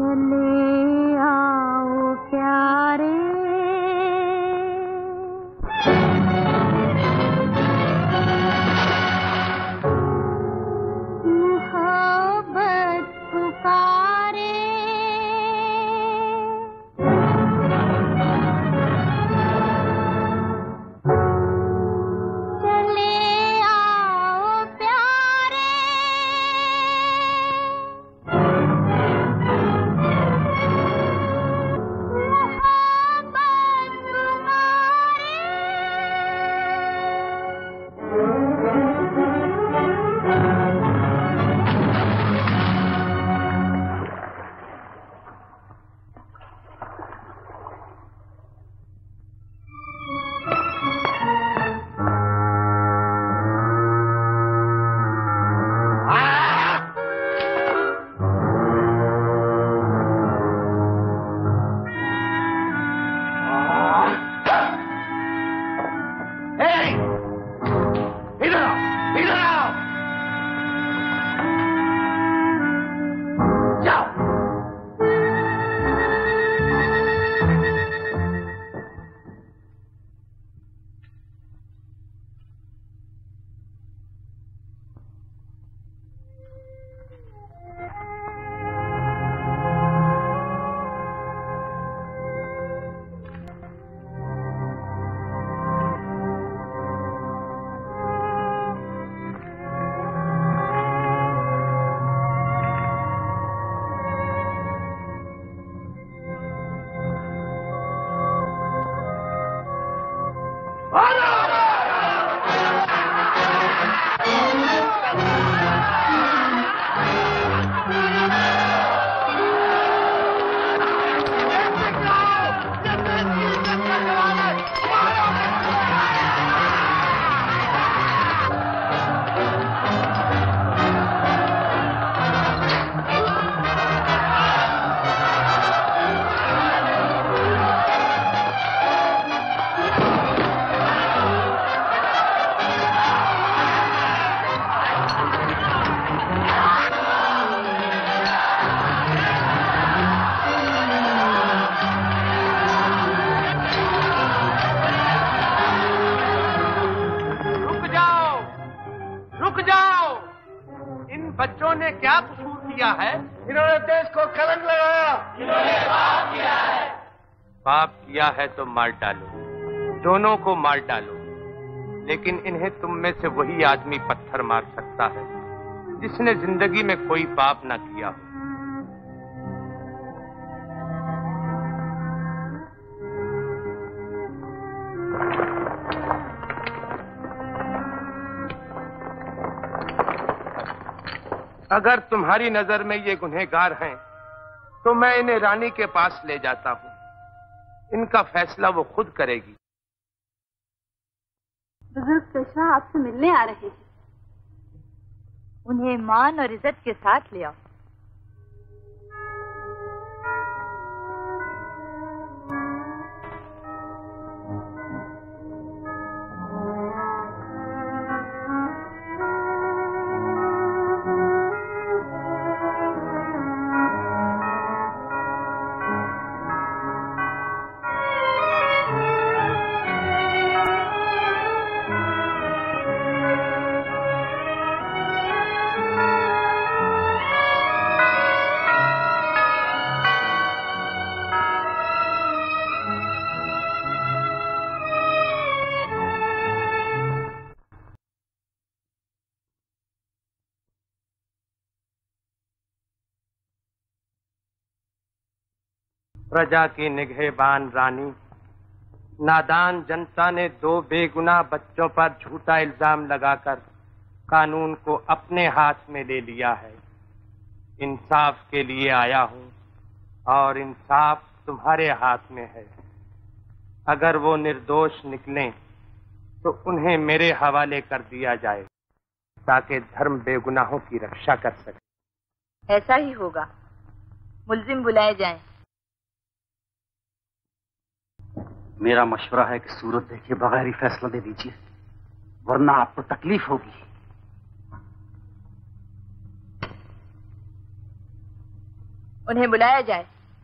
चले आओ प्यारे मोहब्बत पुकारे बच्चों ने क्या कसूर किया है? इन्होंने देश को कलंक लगाया। इन्होंने पाप किया है। पाप किया है तो मार डालो, दोनों को मार डालो, लेकिन इन्हें तुम में से वही आदमी पत्थर मार सकता है जिसने जिंदगी में कोई पाप ना किया हो। अगर तुम्हारी नजर में ये गुनहगार हैं, तो मैं इन्हें रानी के पास ले जाता हूं। इनका फैसला वो खुद करेगी। बुजुर्ग पेशवा आपसे मिलने आ रहे हैं। उन्हें मान और इज्जत के साथ ले आओ। प्रजा की निगहबान रानी, नादान जनता ने 2 बेगुनाह बच्चों पर झूठा इल्जाम लगाकर कानून को अपने हाथ में ले लिया है। इंसाफ के लिए आया हूं और इंसाफ तुम्हारे हाथ में है। अगर वो निर्दोष निकलें तो उन्हें मेरे हवाले कर दिया जाए ताकि धर्म बेगुनाहों की रक्षा कर सके। ऐसा ही होगा। मुल्जिम बुलाए जाएं। मेरा मशवरा है कि सूरत देखे बगैर ही फैसला दे दीजिए, वरना आपको तकलीफ होगी। उन्हें बुलाया जाए।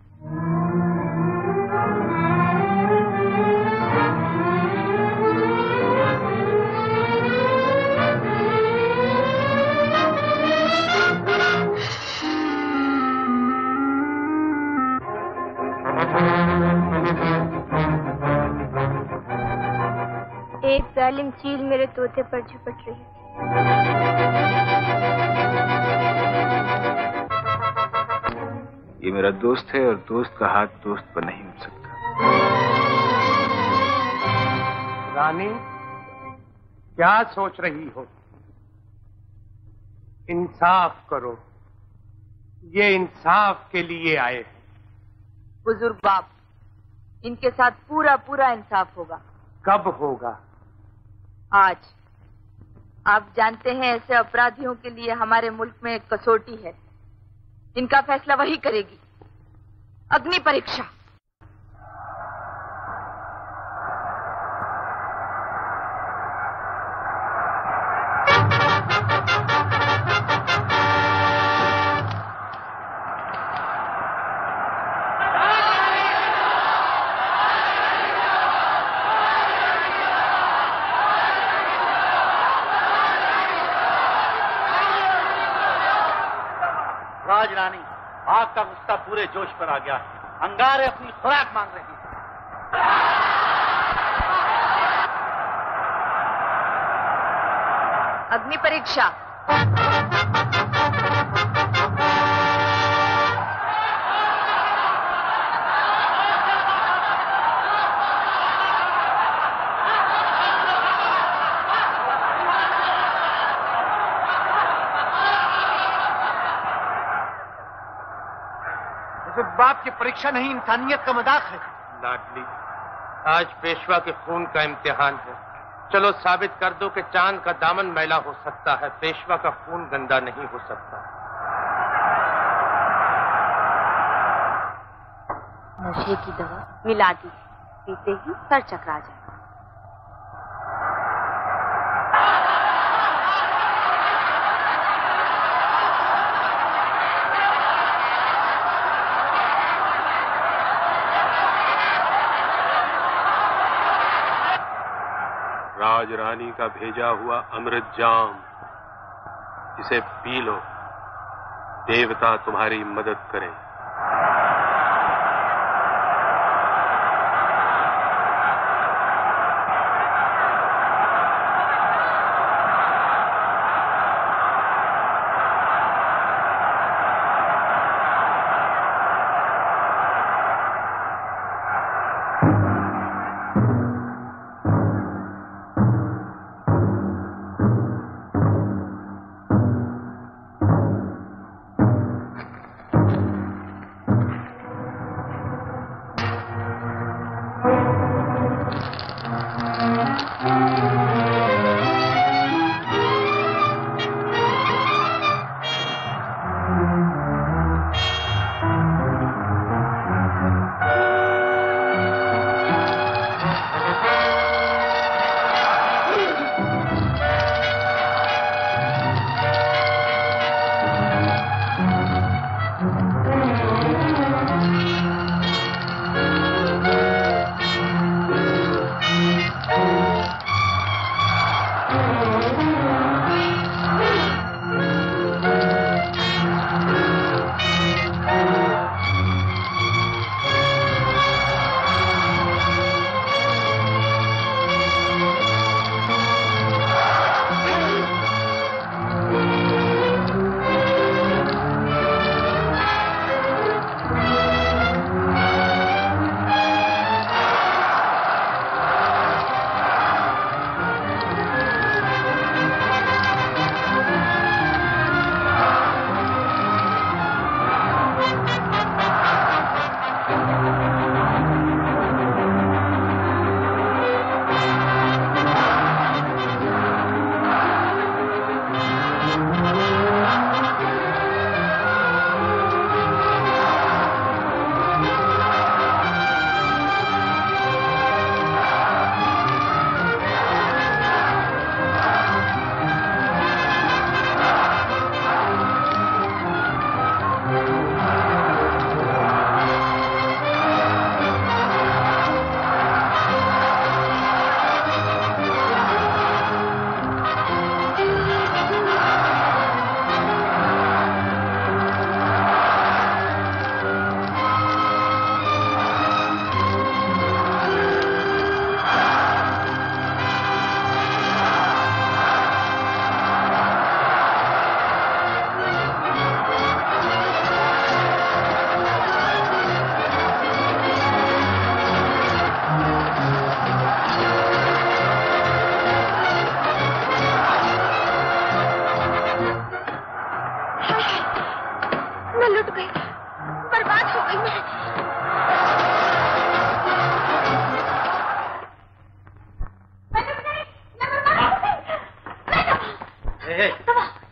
एक जालिम चील मेरे तोते पर झपट रही है। ये मेरा दोस्त है और दोस्त का हाथ दोस्त पर नहीं उठ सकता। रानी, क्या सोच रही हो? इंसाफ करो, ये इंसाफ के लिए आए हैं। बुजुर्ग बाप, इनके साथ पूरा पूरा इंसाफ होगा। कब होगा? आज। आप जानते हैं ऐसे अपराधियों के लिए हमारे मुल्क में एक कसौटी है, इनका फैसला वही करेगी। अग्नि परीक्षा। राजरानी, आग का गुस्सा पूरे जोश पर आ गया है। अंगारे अपनी खुराक मांग रही हैं। अग्नि परीक्षा। बाप की परीक्षा नहीं, इंसानियत का मजाक है। लाडली, आज पेशवा के खून का इम्तिहान है। चलो साबित कर दो कि चांद का दामन मैला हो सकता है, पेशवा का खून गंदा नहीं हो सकता। नशे की दवा मिला दी, पीते ही सर चकरा जाए। राजरानी का भेजा हुआ अमृत जाम, इसे पी लो, देवता तुम्हारी मदद करें।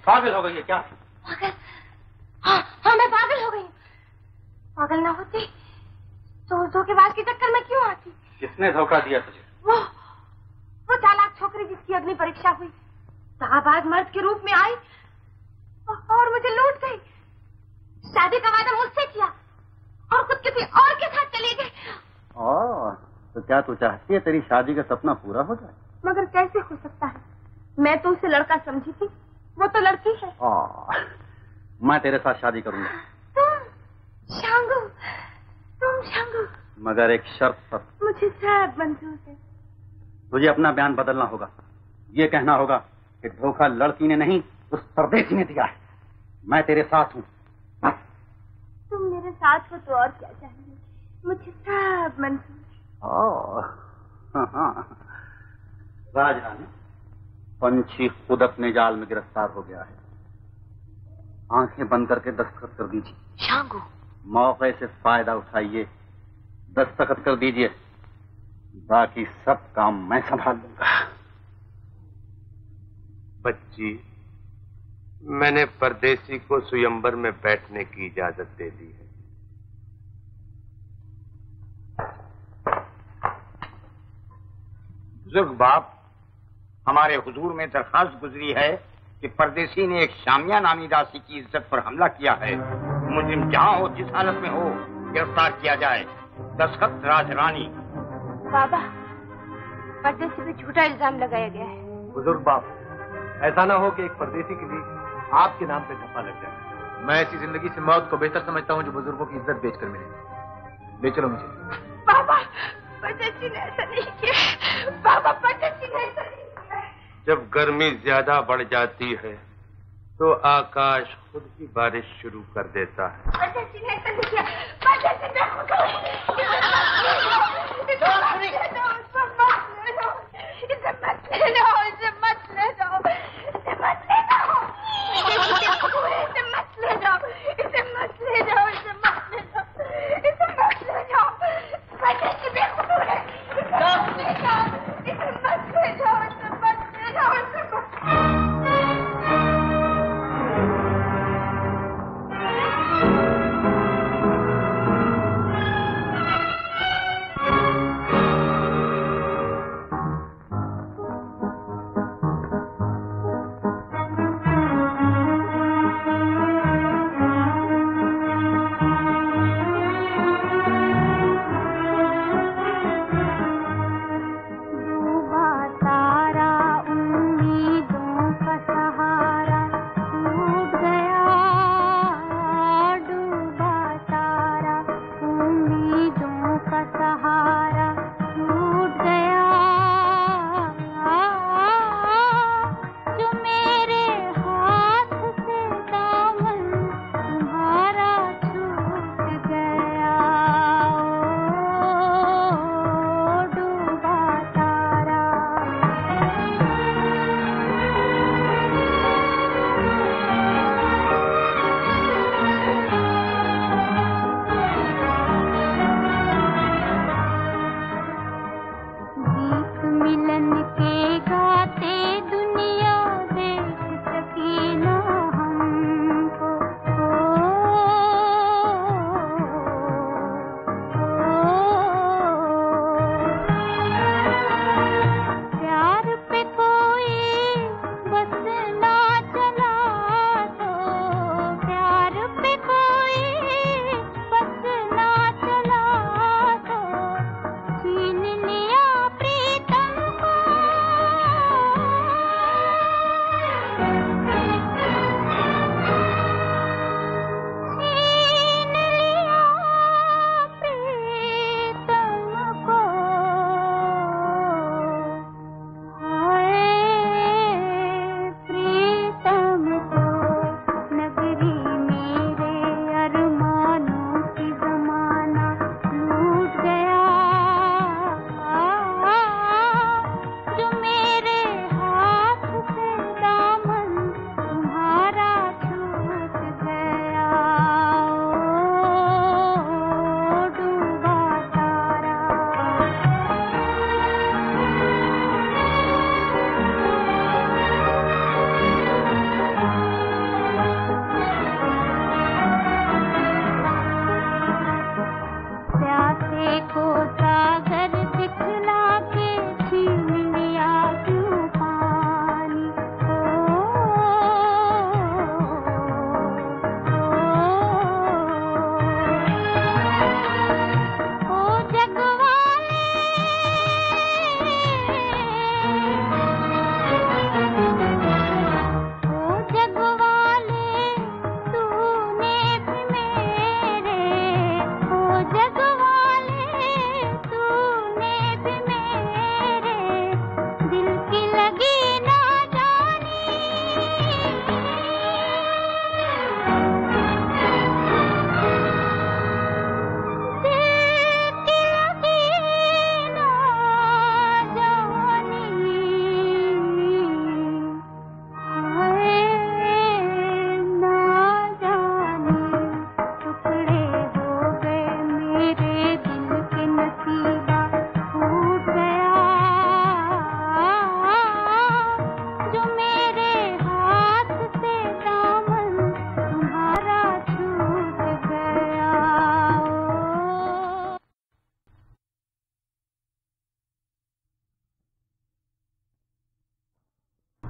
पागल हो गई है क्या? पागल? हाँ मैं पागल हो गई। पागल ना होती तो धोखेबाज के चक्कर में क्यों आती? किसने धोखा दिया तुझे? वो चालाक छोकरी जिसकी अग्नि परीक्षा हुई, शाहबाज मर्द के रूप में आई और मुझे लूट गई। शादी का वादा मुझसे किया और खुद किसी और के साथ चली गई। तो क्या तू चाहती है तेरी शादी का सपना पूरा हो जाए? मगर कैसे हो सकता है? मैं तो उसे लड़का समझी थी, वो तो लड़की है। मैं तेरे साथ शादी करूंगा। तुम शांगू, मगर एक शर्त पर। मुझे सब मंजूर है। तुझे अपना बयान बदलना होगा। ये कहना होगा कि धोखा लड़की ने नहीं उस परदेसी ने दिया है। मैं तेरे साथ हूँ। तुम मेरे साथ हो तो और क्या चाहिए? मुझे सब मंजूर। राजरानी, पंछी खुद अपने जाल में गिरफ्तार हो गया है। आंखें बंद करके दस्तखत कर दीजिए। शांगू, मौके से फायदा उठाइए, दस्तखत कर दीजिए। बाकी सब काम मैं संभाल लूंगा। बच्ची, मैंने परदेसी को स्वयंवर में बैठने की इजाजत दे दी है। बुजुर्ग बाप, हमारे हुजूर में दरखास्त गुजरी है कि परदेसी ने एक शामिया नामी दासी की इज्जत पर हमला किया है। मुजरिम जहां हो, जिस हालत में हो, गिरफ्तार किया जाए। दस्तखत राजरानी। बाबा, परदेसी पे झूठा इल्जाम लगाया गया है। बुजुर्ग बाप, ऐसा ना हो कि एक परदेसी के लिए आपके नाम पे धब्बा लग जाए। मैं ऐसी जिंदगी से मौत को बेहतर समझता हूँ जो बुजुर्गों की इज्जत बेचकर मिले। ले चलो मुझे। बाबा, परदेसी ने ऐसा नहीं किया। बाबा, परदेसी ने ऐसा नहीं किया। जब गर्मी ज्यादा बढ़ जाती है तो आकाश खुद ही बारिश शुरू कर देता है। परदेसी ने ऐसा नहीं किया। परदेसी ने खुद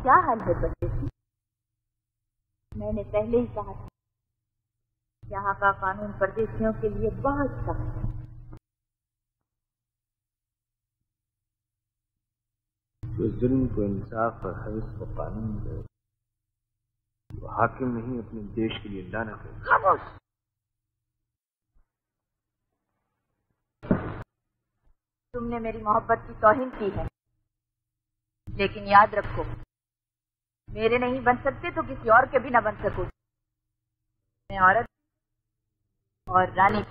क्या हाल है परदेसी? मैंने पहले ही कहा था, यहाँ का कानून परदेशियों के लिए बहुत सख्त है। जो जुल्म को इंसाफ और हविस को कानून दे, वो हाकिम नहीं अपने देश के लिए लानत है। खामोश। तुमने मेरी मोहब्बत की तौहीन की है, लेकिन याद रखो, मेरे नहीं बन सकते तो किसी और के भी ना बन सको। मैं औरत और रानी।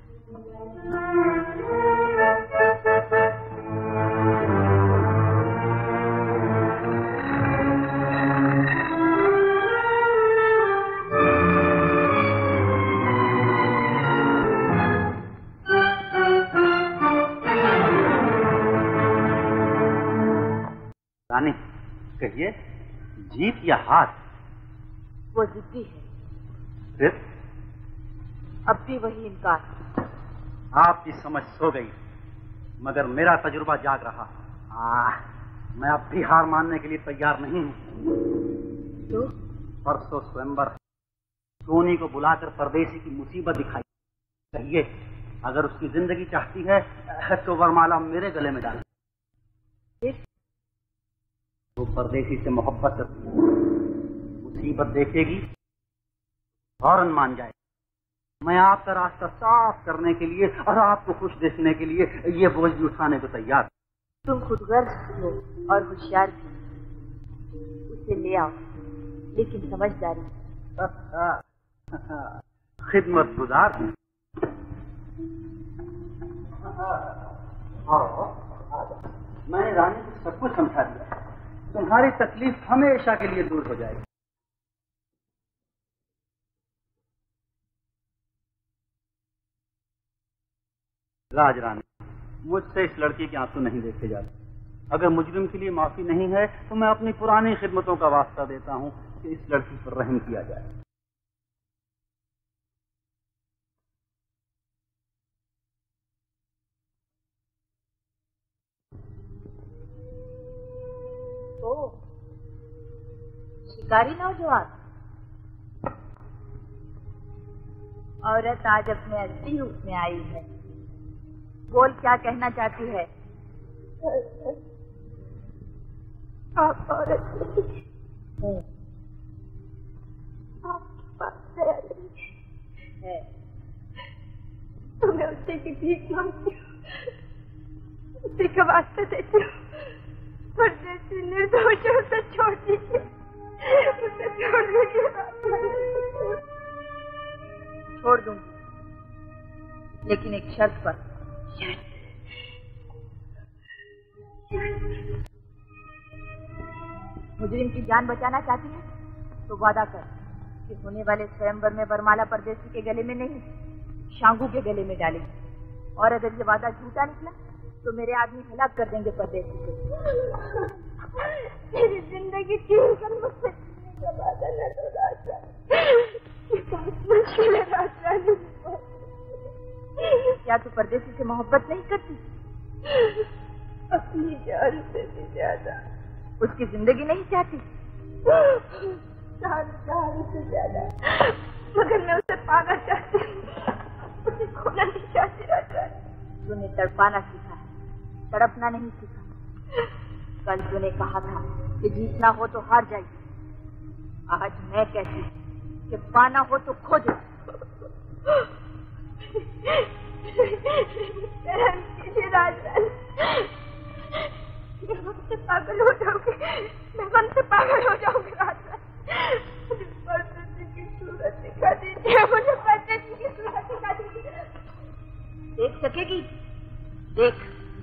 रानी, कहिए, जीत या हार? वो जिद्दी है। फिर अब भी वही इनकार। आपकी समझ सो गई, मगर मेरा तजुर्बा जाग रहा। मैं अब भी हार मानने के लिए तैयार नहीं हूं। तो परसों स्वयंवर सोनी को बुलाकर परदेसी की मुसीबत दिखाई। कहिए, अगर उसकी जिंदगी चाहती है तो वरमाला मेरे गले में डाल। वो परदेसी से मोहब्बत करती है, मुसीबत देखेगी फौरन मान जाए। मैं आपका रास्ता साफ करने के लिए और आपको खुश देखने के लिए ये बोझ भी उठाने को तैयार। तुम खुदगर्ज हो और होशियार भी। उसे ले आओ, लेकिन समझदारी। खिदमत गुजार हूं। मैंने रानी को सब कुछ समझा दिया। तुम्हारी तकलीफ हमेशा के लिए दूर हो जाएगी। राजरानी, मुझसे इस लड़की के आंसू नहीं देखे जाते। अगर मुजरिम के लिए माफी नहीं है तो मैं अपनी पुरानी खिदमतों का वास्ता देता हूं कि इस लड़की पर रहम किया जाए। शिकारी नौजवान औरत आज अपने असली रूप में आई है। बोल, क्या कहना चाहती है? आप औरत नहीं, आपके पास दया नहीं है तो मैं उसे की भीख मांगती हूँ, उसी का वास्ता देती हूँ। परदेसी निर्दोष है, उसे छोड़ दीजिए, उसे छोड़ दीजिए। छोड़ दूंगी, लेकिन एक शर्त पर। मुजरिम की जान बचाना चाहती है तो वादा कर कि होने वाले स्वयंवर में वरमाला परदेसी के गले में नहीं, शांगू के गले में डालेगी। और अगर ये वादा झूठा निकला तो मेरे आदमी हलाक कर देंगे परदेसी को। मेरी जिंदगी छीन कर मुझसे का वादा न तो राजा, ये बहुत मुश्किल है राजा। क्या तू परदेसी से मोहब्बत नहीं करती? अपनी जान से भी ज्यादा। उसकी जिंदगी नहीं चाहती? जान से ज्यादा। मगर मैं उसे पाना चाहती हूँ, उसे खोना नहीं चाहती राजा। तूने तड़पाना सीखा है, तड़पना नहीं सीखा। कल तूने कहा था कि जीतना हो तो हार जाइए। आज मैं कहती हूँ कि पाना हो तो खो दे। मैं हमसे पागल हो जाऊंगी, मैं हमसे पागल हो जाऊंगी राजा। मुझे परदेसी की सूरत दिखा दीजिए, मुझे परदेसी की सूरत दिखा दीजिए। देख सकेगी? देख।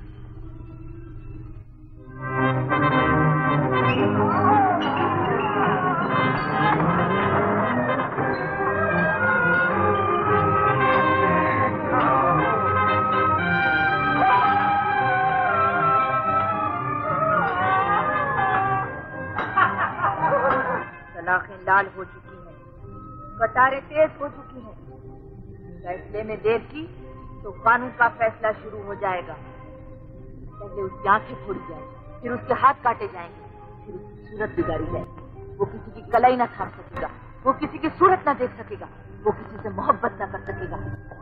सलाखें लाल हो चुकी हैं, कटारें तेज हो चुकी हैं। फैसले में देर की तो कानून का फैसला शुरू हो जाएगा। पहले उसकी आंखें फोड़ी जाएंगी, फिर उसके हाथ काटे जाएंगे, फिर उसकी सूरत बिगाड़ी जाएगी। वो किसी की कलाई ना थाम सकेगा, वो किसी की सूरत ना देख सकेगा, वो किसी से मोहब्बत ना कर सकेगा।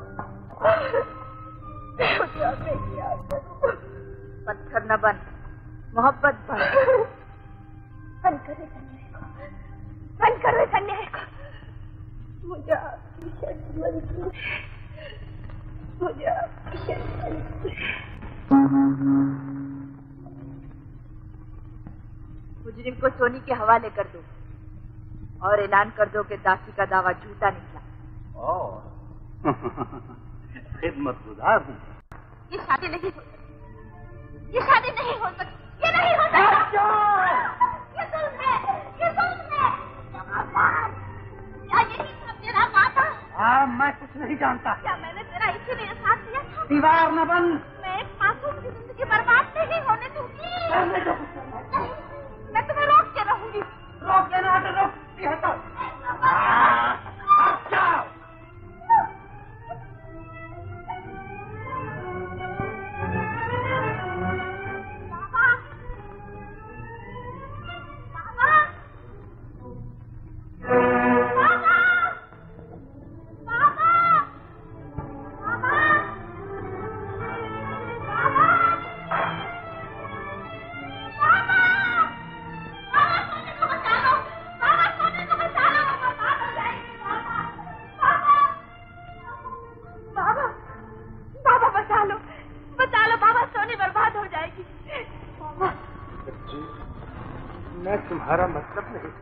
पत्थर न बन, मोहब्बत बन। बंद कर इस अन्याय को, बंद कर इस अन्याय को। मुझे आपकी शर्त मंजूर है, मुझे आपकी शर्त मंजूर है। मुजरिम को सोनी के हवाले कर दो और ऐलान कर दो कि दासी का दावा झूठा निकला। खिदमतगुजार हूँ। ये शादी नहीं हो सकती, ये शादी नहीं हो सकती, ये नहीं हो सकती। ये जुल्म है, ये जुल्म है। जमादार, क्या यही सब तेरा वादा? मैं कुछ नहीं जानता। क्या मैंने तेरा इसीलिए साथ दिया था? दीवार न बन। मैं एक मासूम की जिंदगी बर्बाद नहीं होने दूंगी। नहीं, मैं तुम्हें रोक के रहूंगी। रोक के ना तो रोकती है तो। जाओ। मैं तुम्हारा मतलब नहीं।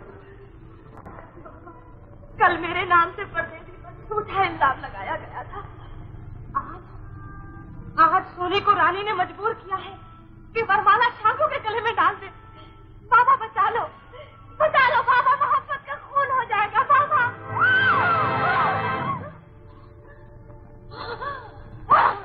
कल मेरे नाम से परदेसी पर झूठा इल्जाम लगाया गया था। आज सोनी को रानी ने मजबूर किया है कि वरमाला शांगू के गले में डाल दे। बाबा बचा लो, बचा लो बाबा, मोहब्बत का खून हो जाएगा बाबा।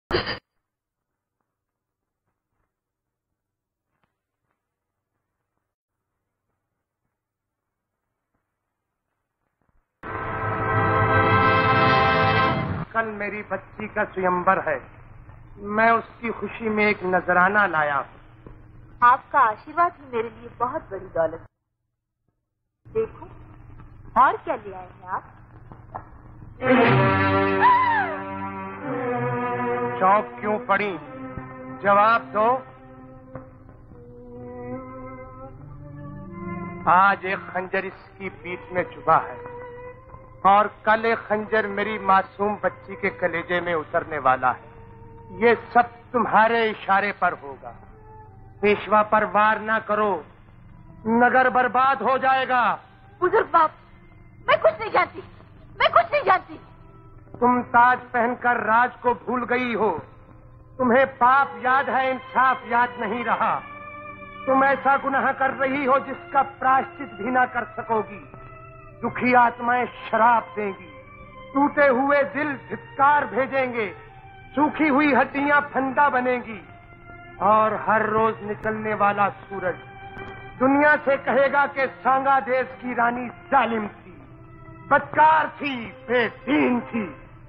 कल मेरी बच्ची का स्वयंवर है। मैं उसकी खुशी में एक नजराना लाया हूँ। आपका आशीर्वाद ही मेरे लिए बहुत बड़ी दौलत है। देखो और क्या ले आए हैं आप? चौंक क्यों पड़ी? जवाब दो। आज एक खंजर इसकी पीठ में चुभा है और कल एक खंजर मेरी मासूम बच्ची के कलेजे में उतरने वाला है। ये सब तुम्हारे इशारे पर होगा। पेशवा पर वार ना करो, नगर बर्बाद हो जाएगा। बुजुर्ग बाप, मैं कुछ नहीं जानती, मैं कुछ नहीं जानती। तुम ताज पहनकर राज को भूल गई हो। तुम्हें पाप याद है, इंसाफ याद नहीं रहा। तुम ऐसा गुनाह कर रही हो जिसका प्रायश्चित भी ना कर सकोगी। दुखी आत्माएं शराब देंगी, टूटे हुए दिल धिक्कार भेजेंगे, सूखी हुई हड्डियां फंदा बनेंगी और हर रोज निकलने वाला सूरज दुनिया से कहेगा कि सांगा देश की रानी जालिम थी, बदकार थी, बेदीन थी।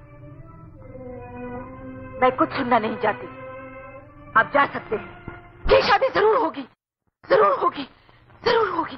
मैं कुछ सुनना नहीं चाहती। आप जा सकते हैं। ये शादी जरूर होगी, जरूर होगी, जरूर होगी।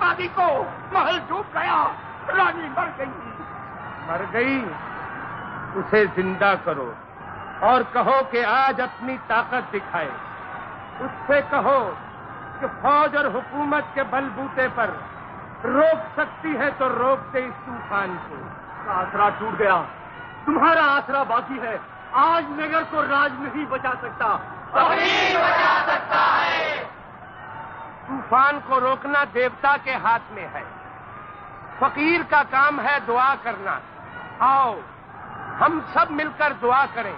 कादी को। महल डूब गया, रानी मर गई। मर गई? उसे जिंदा करो और कहो कि आज अपनी ताकत दिखाए। उससे कहो कि फौज और हुकूमत के बलबूते पर रोक सकती है तो रोक दे इस तूफान को। आसरा टूट गया, तुम्हारा आसरा बाकी है। आज नगर को राज नहीं बचा सकता, फकीर बचा सकता है। तूफान को रोकना देवता के हाथ में है, फकीर का काम है दुआ करना। आओ हम सब मिलकर दुआ करें।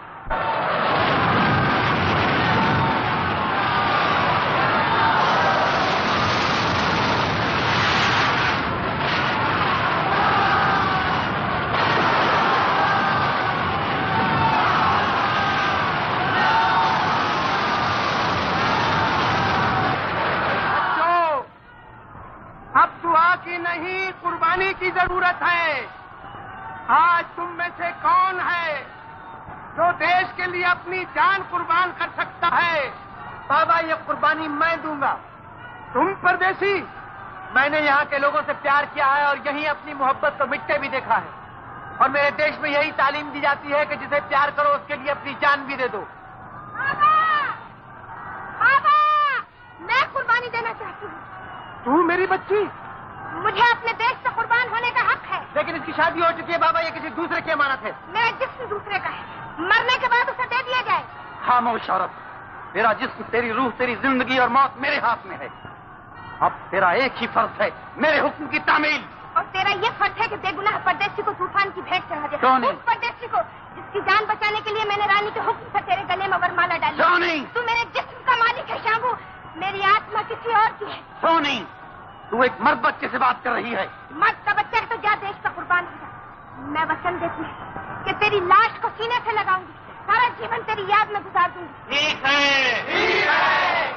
नहीं, कुर्बानी की जरूरत है। आज तुम में से कौन है जो देश के लिए अपनी जान कुर्बान कर सकता है? बाबा, ये कुर्बानी मैं दूंगा। तुम परदेसी? मैंने यहाँ के लोगों से प्यार किया है और यहीं अपनी मोहब्बत को मिटते भी देखा है। और मेरे देश में यही तालीम दी जाती है कि जिसे प्यार करो उसके लिए अपनी जान भी दे दो। बाबा, बाबा, मैं कुर्बानी देना चाहती हूँ। तू मेरी बच्ची? मुझे अपने देश से कुर्बान होने का हक है। लेकिन इसकी शादी हो चुकी है बाबा, ये किसी दूसरे की अमानत है। मेरा जिस्म दूसरे का है, मरने के बाद उसे दे दिया जाए। खामोश औरत, तेरा जिस्म, तेरी रूह, तेरी जिंदगी और मौत मेरे हाथ में है। अब तेरा एक ही फर्ज है, मेरे हुक्म की तामील। और तेरा ये फर्ज है कि बेगुनाह परदेसी को तूफान की भेंट चढ़ा दे। क्यों नहीं? उस परदेसी को जिसकी जान बचाने के लिए मैंने रानी के हुक्म से तेरे गले में वरमाला डाली। क्यों नहीं? तू मेरे जिस्म का मालिक है शांबू, मेरी आत्मा किसी और की है। क्यों नहीं? तू एक मर्द बच्चे से बात कर रही है। मर्द का बच्चा है तो जा देश का कुर्बान हो जा। मैं वचन देती हूँ कि तेरी लाश को सीने से लगाऊंगी, सारा जीवन तेरी याद में गुजार दूंगी। ठीक है, ठीक है।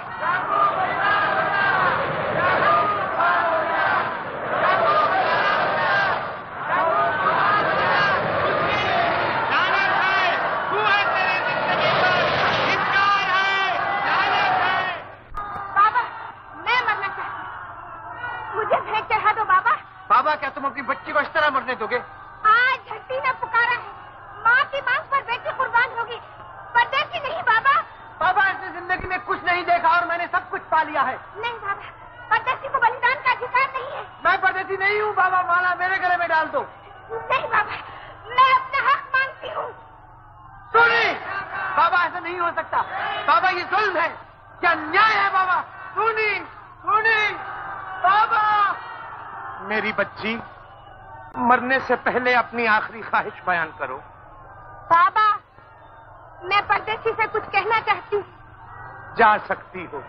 बाबा, क्या तुम अपनी बच्ची को इस तरह मरने दोगे? आज झट्टी ने पुकारा है, माँ की मांग पर बेटी कुर्बान होगी, परदेसी नहीं बाबा। बाबा, ऐसी जिंदगी में कुछ नहीं देखा और मैंने सब कुछ पा लिया है। नहीं बाबा, परदेसी को बलिदान का अधिकार नहीं है। मैं परदेसी नहीं हूँ बाबा, माला मेरे गले में डाल दो। नहीं बाबा, मैं अपना हक मांगती हूँ। सुनिए बाबा, ऐसा नहीं हो सकता। बाबा, ये जुल्म है, क्या अन्याय है बाबा। सुनिए, सुनिए बाबा। मेरी बच्ची, मरने से पहले अपनी आखिरी ख्वाहिश बयान करो। बाबा, मैं परदेसी से कुछ कहना चाहती हूँ। जा सकती हो।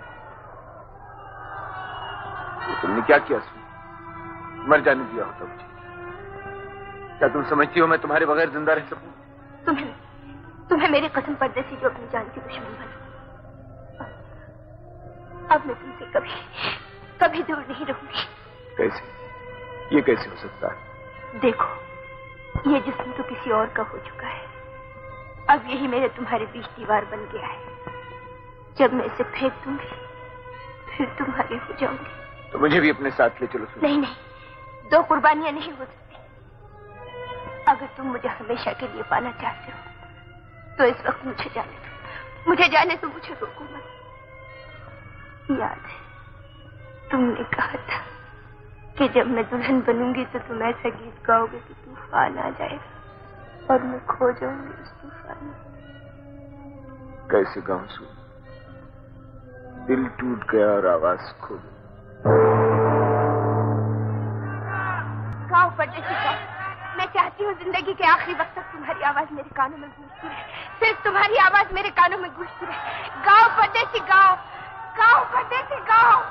तुमने क्या किया? मर जाने दिया होता मुझे। क्या तुम समझती हो मैं तुम्हारे बगैर जिंदा रह सकूं? तुम्हें मेरी कसम परदेसी जो अपनी जान की दुश्मन बना। अब मैं तुमसे कभी दूर नहीं रहूंगी। कैसे? ये कैसे हो सकता है? देखो, ये जिस्म तो किसी और का हो चुका है, अब यही मेरे तुम्हारे बीच दीवार बन गया है। जब मैं इसे फेंक दूंगी फिर तुम्हारी हो जाऊंगी। तो मुझे भी अपने साथ ले चलो। नहीं, दो कुर्बानियां नहीं हो सकती। अगर तुम मुझे हमेशा के लिए पाना चाहते हो तो इस वक्त मुझे जाने दो। मुझे रोको मत। याद है तुमने कहा था कि जब मैं दुल्हन बनूंगी तो तुम ऐसा गीत गाओगे कि तूफान आ जाएगा और मैं खो जाऊंगी उस तूफान में। कैसे गाऊं सुन? दिल टूट गया और आवाज खो गई। गाओ परदेसी गाओ। मैं चाहती हूँ जिंदगी के आखिरी वक्त तक तुम्हारी आवाज मेरे कानों में गूंजती रहे, सिर्फ तुम्हारी आवाज मेरे कानों में गूंजती रहे। गाओ परदेसी गाओ, गाओ परदेसी गाओ।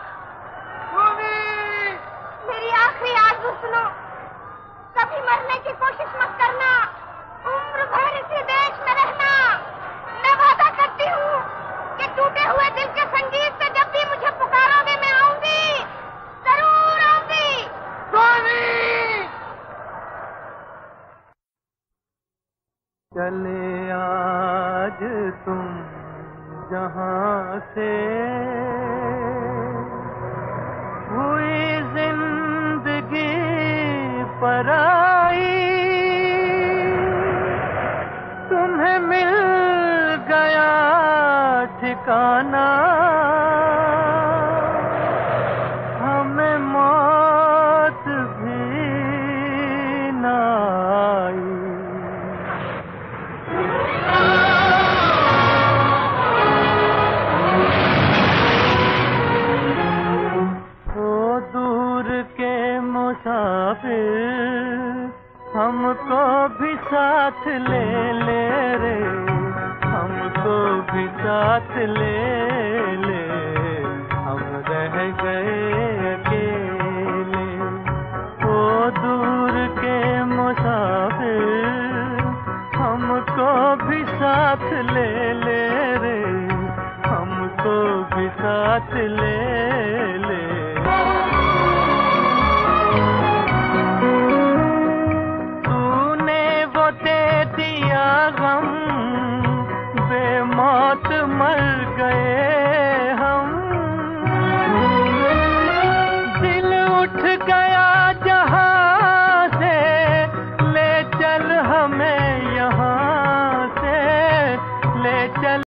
मेरी आखिरी आरज़ू सुनो, कभी मरने की कोशिश मत करना, उम्र भर इसी देश में रहना। मैं वादा करती हूँ कि टूटे हुए दिल के संगीत से जब भी मुझे पुकारोगे मैं आऊंगी, जरूर आऊंगी। चले आज तुम जहां से हुई जिंदगी जाना हमें मौत भी ना आई। ओ दूर के मुसाफिर हमको भी साथ ले ले रे, हमको भी साथ ले ले, हम रह गए अकेले। ओ दूर के मुसाफिर हमको भी साथ ले ले रे, हमको भी साथ ले ले। मौत मर गए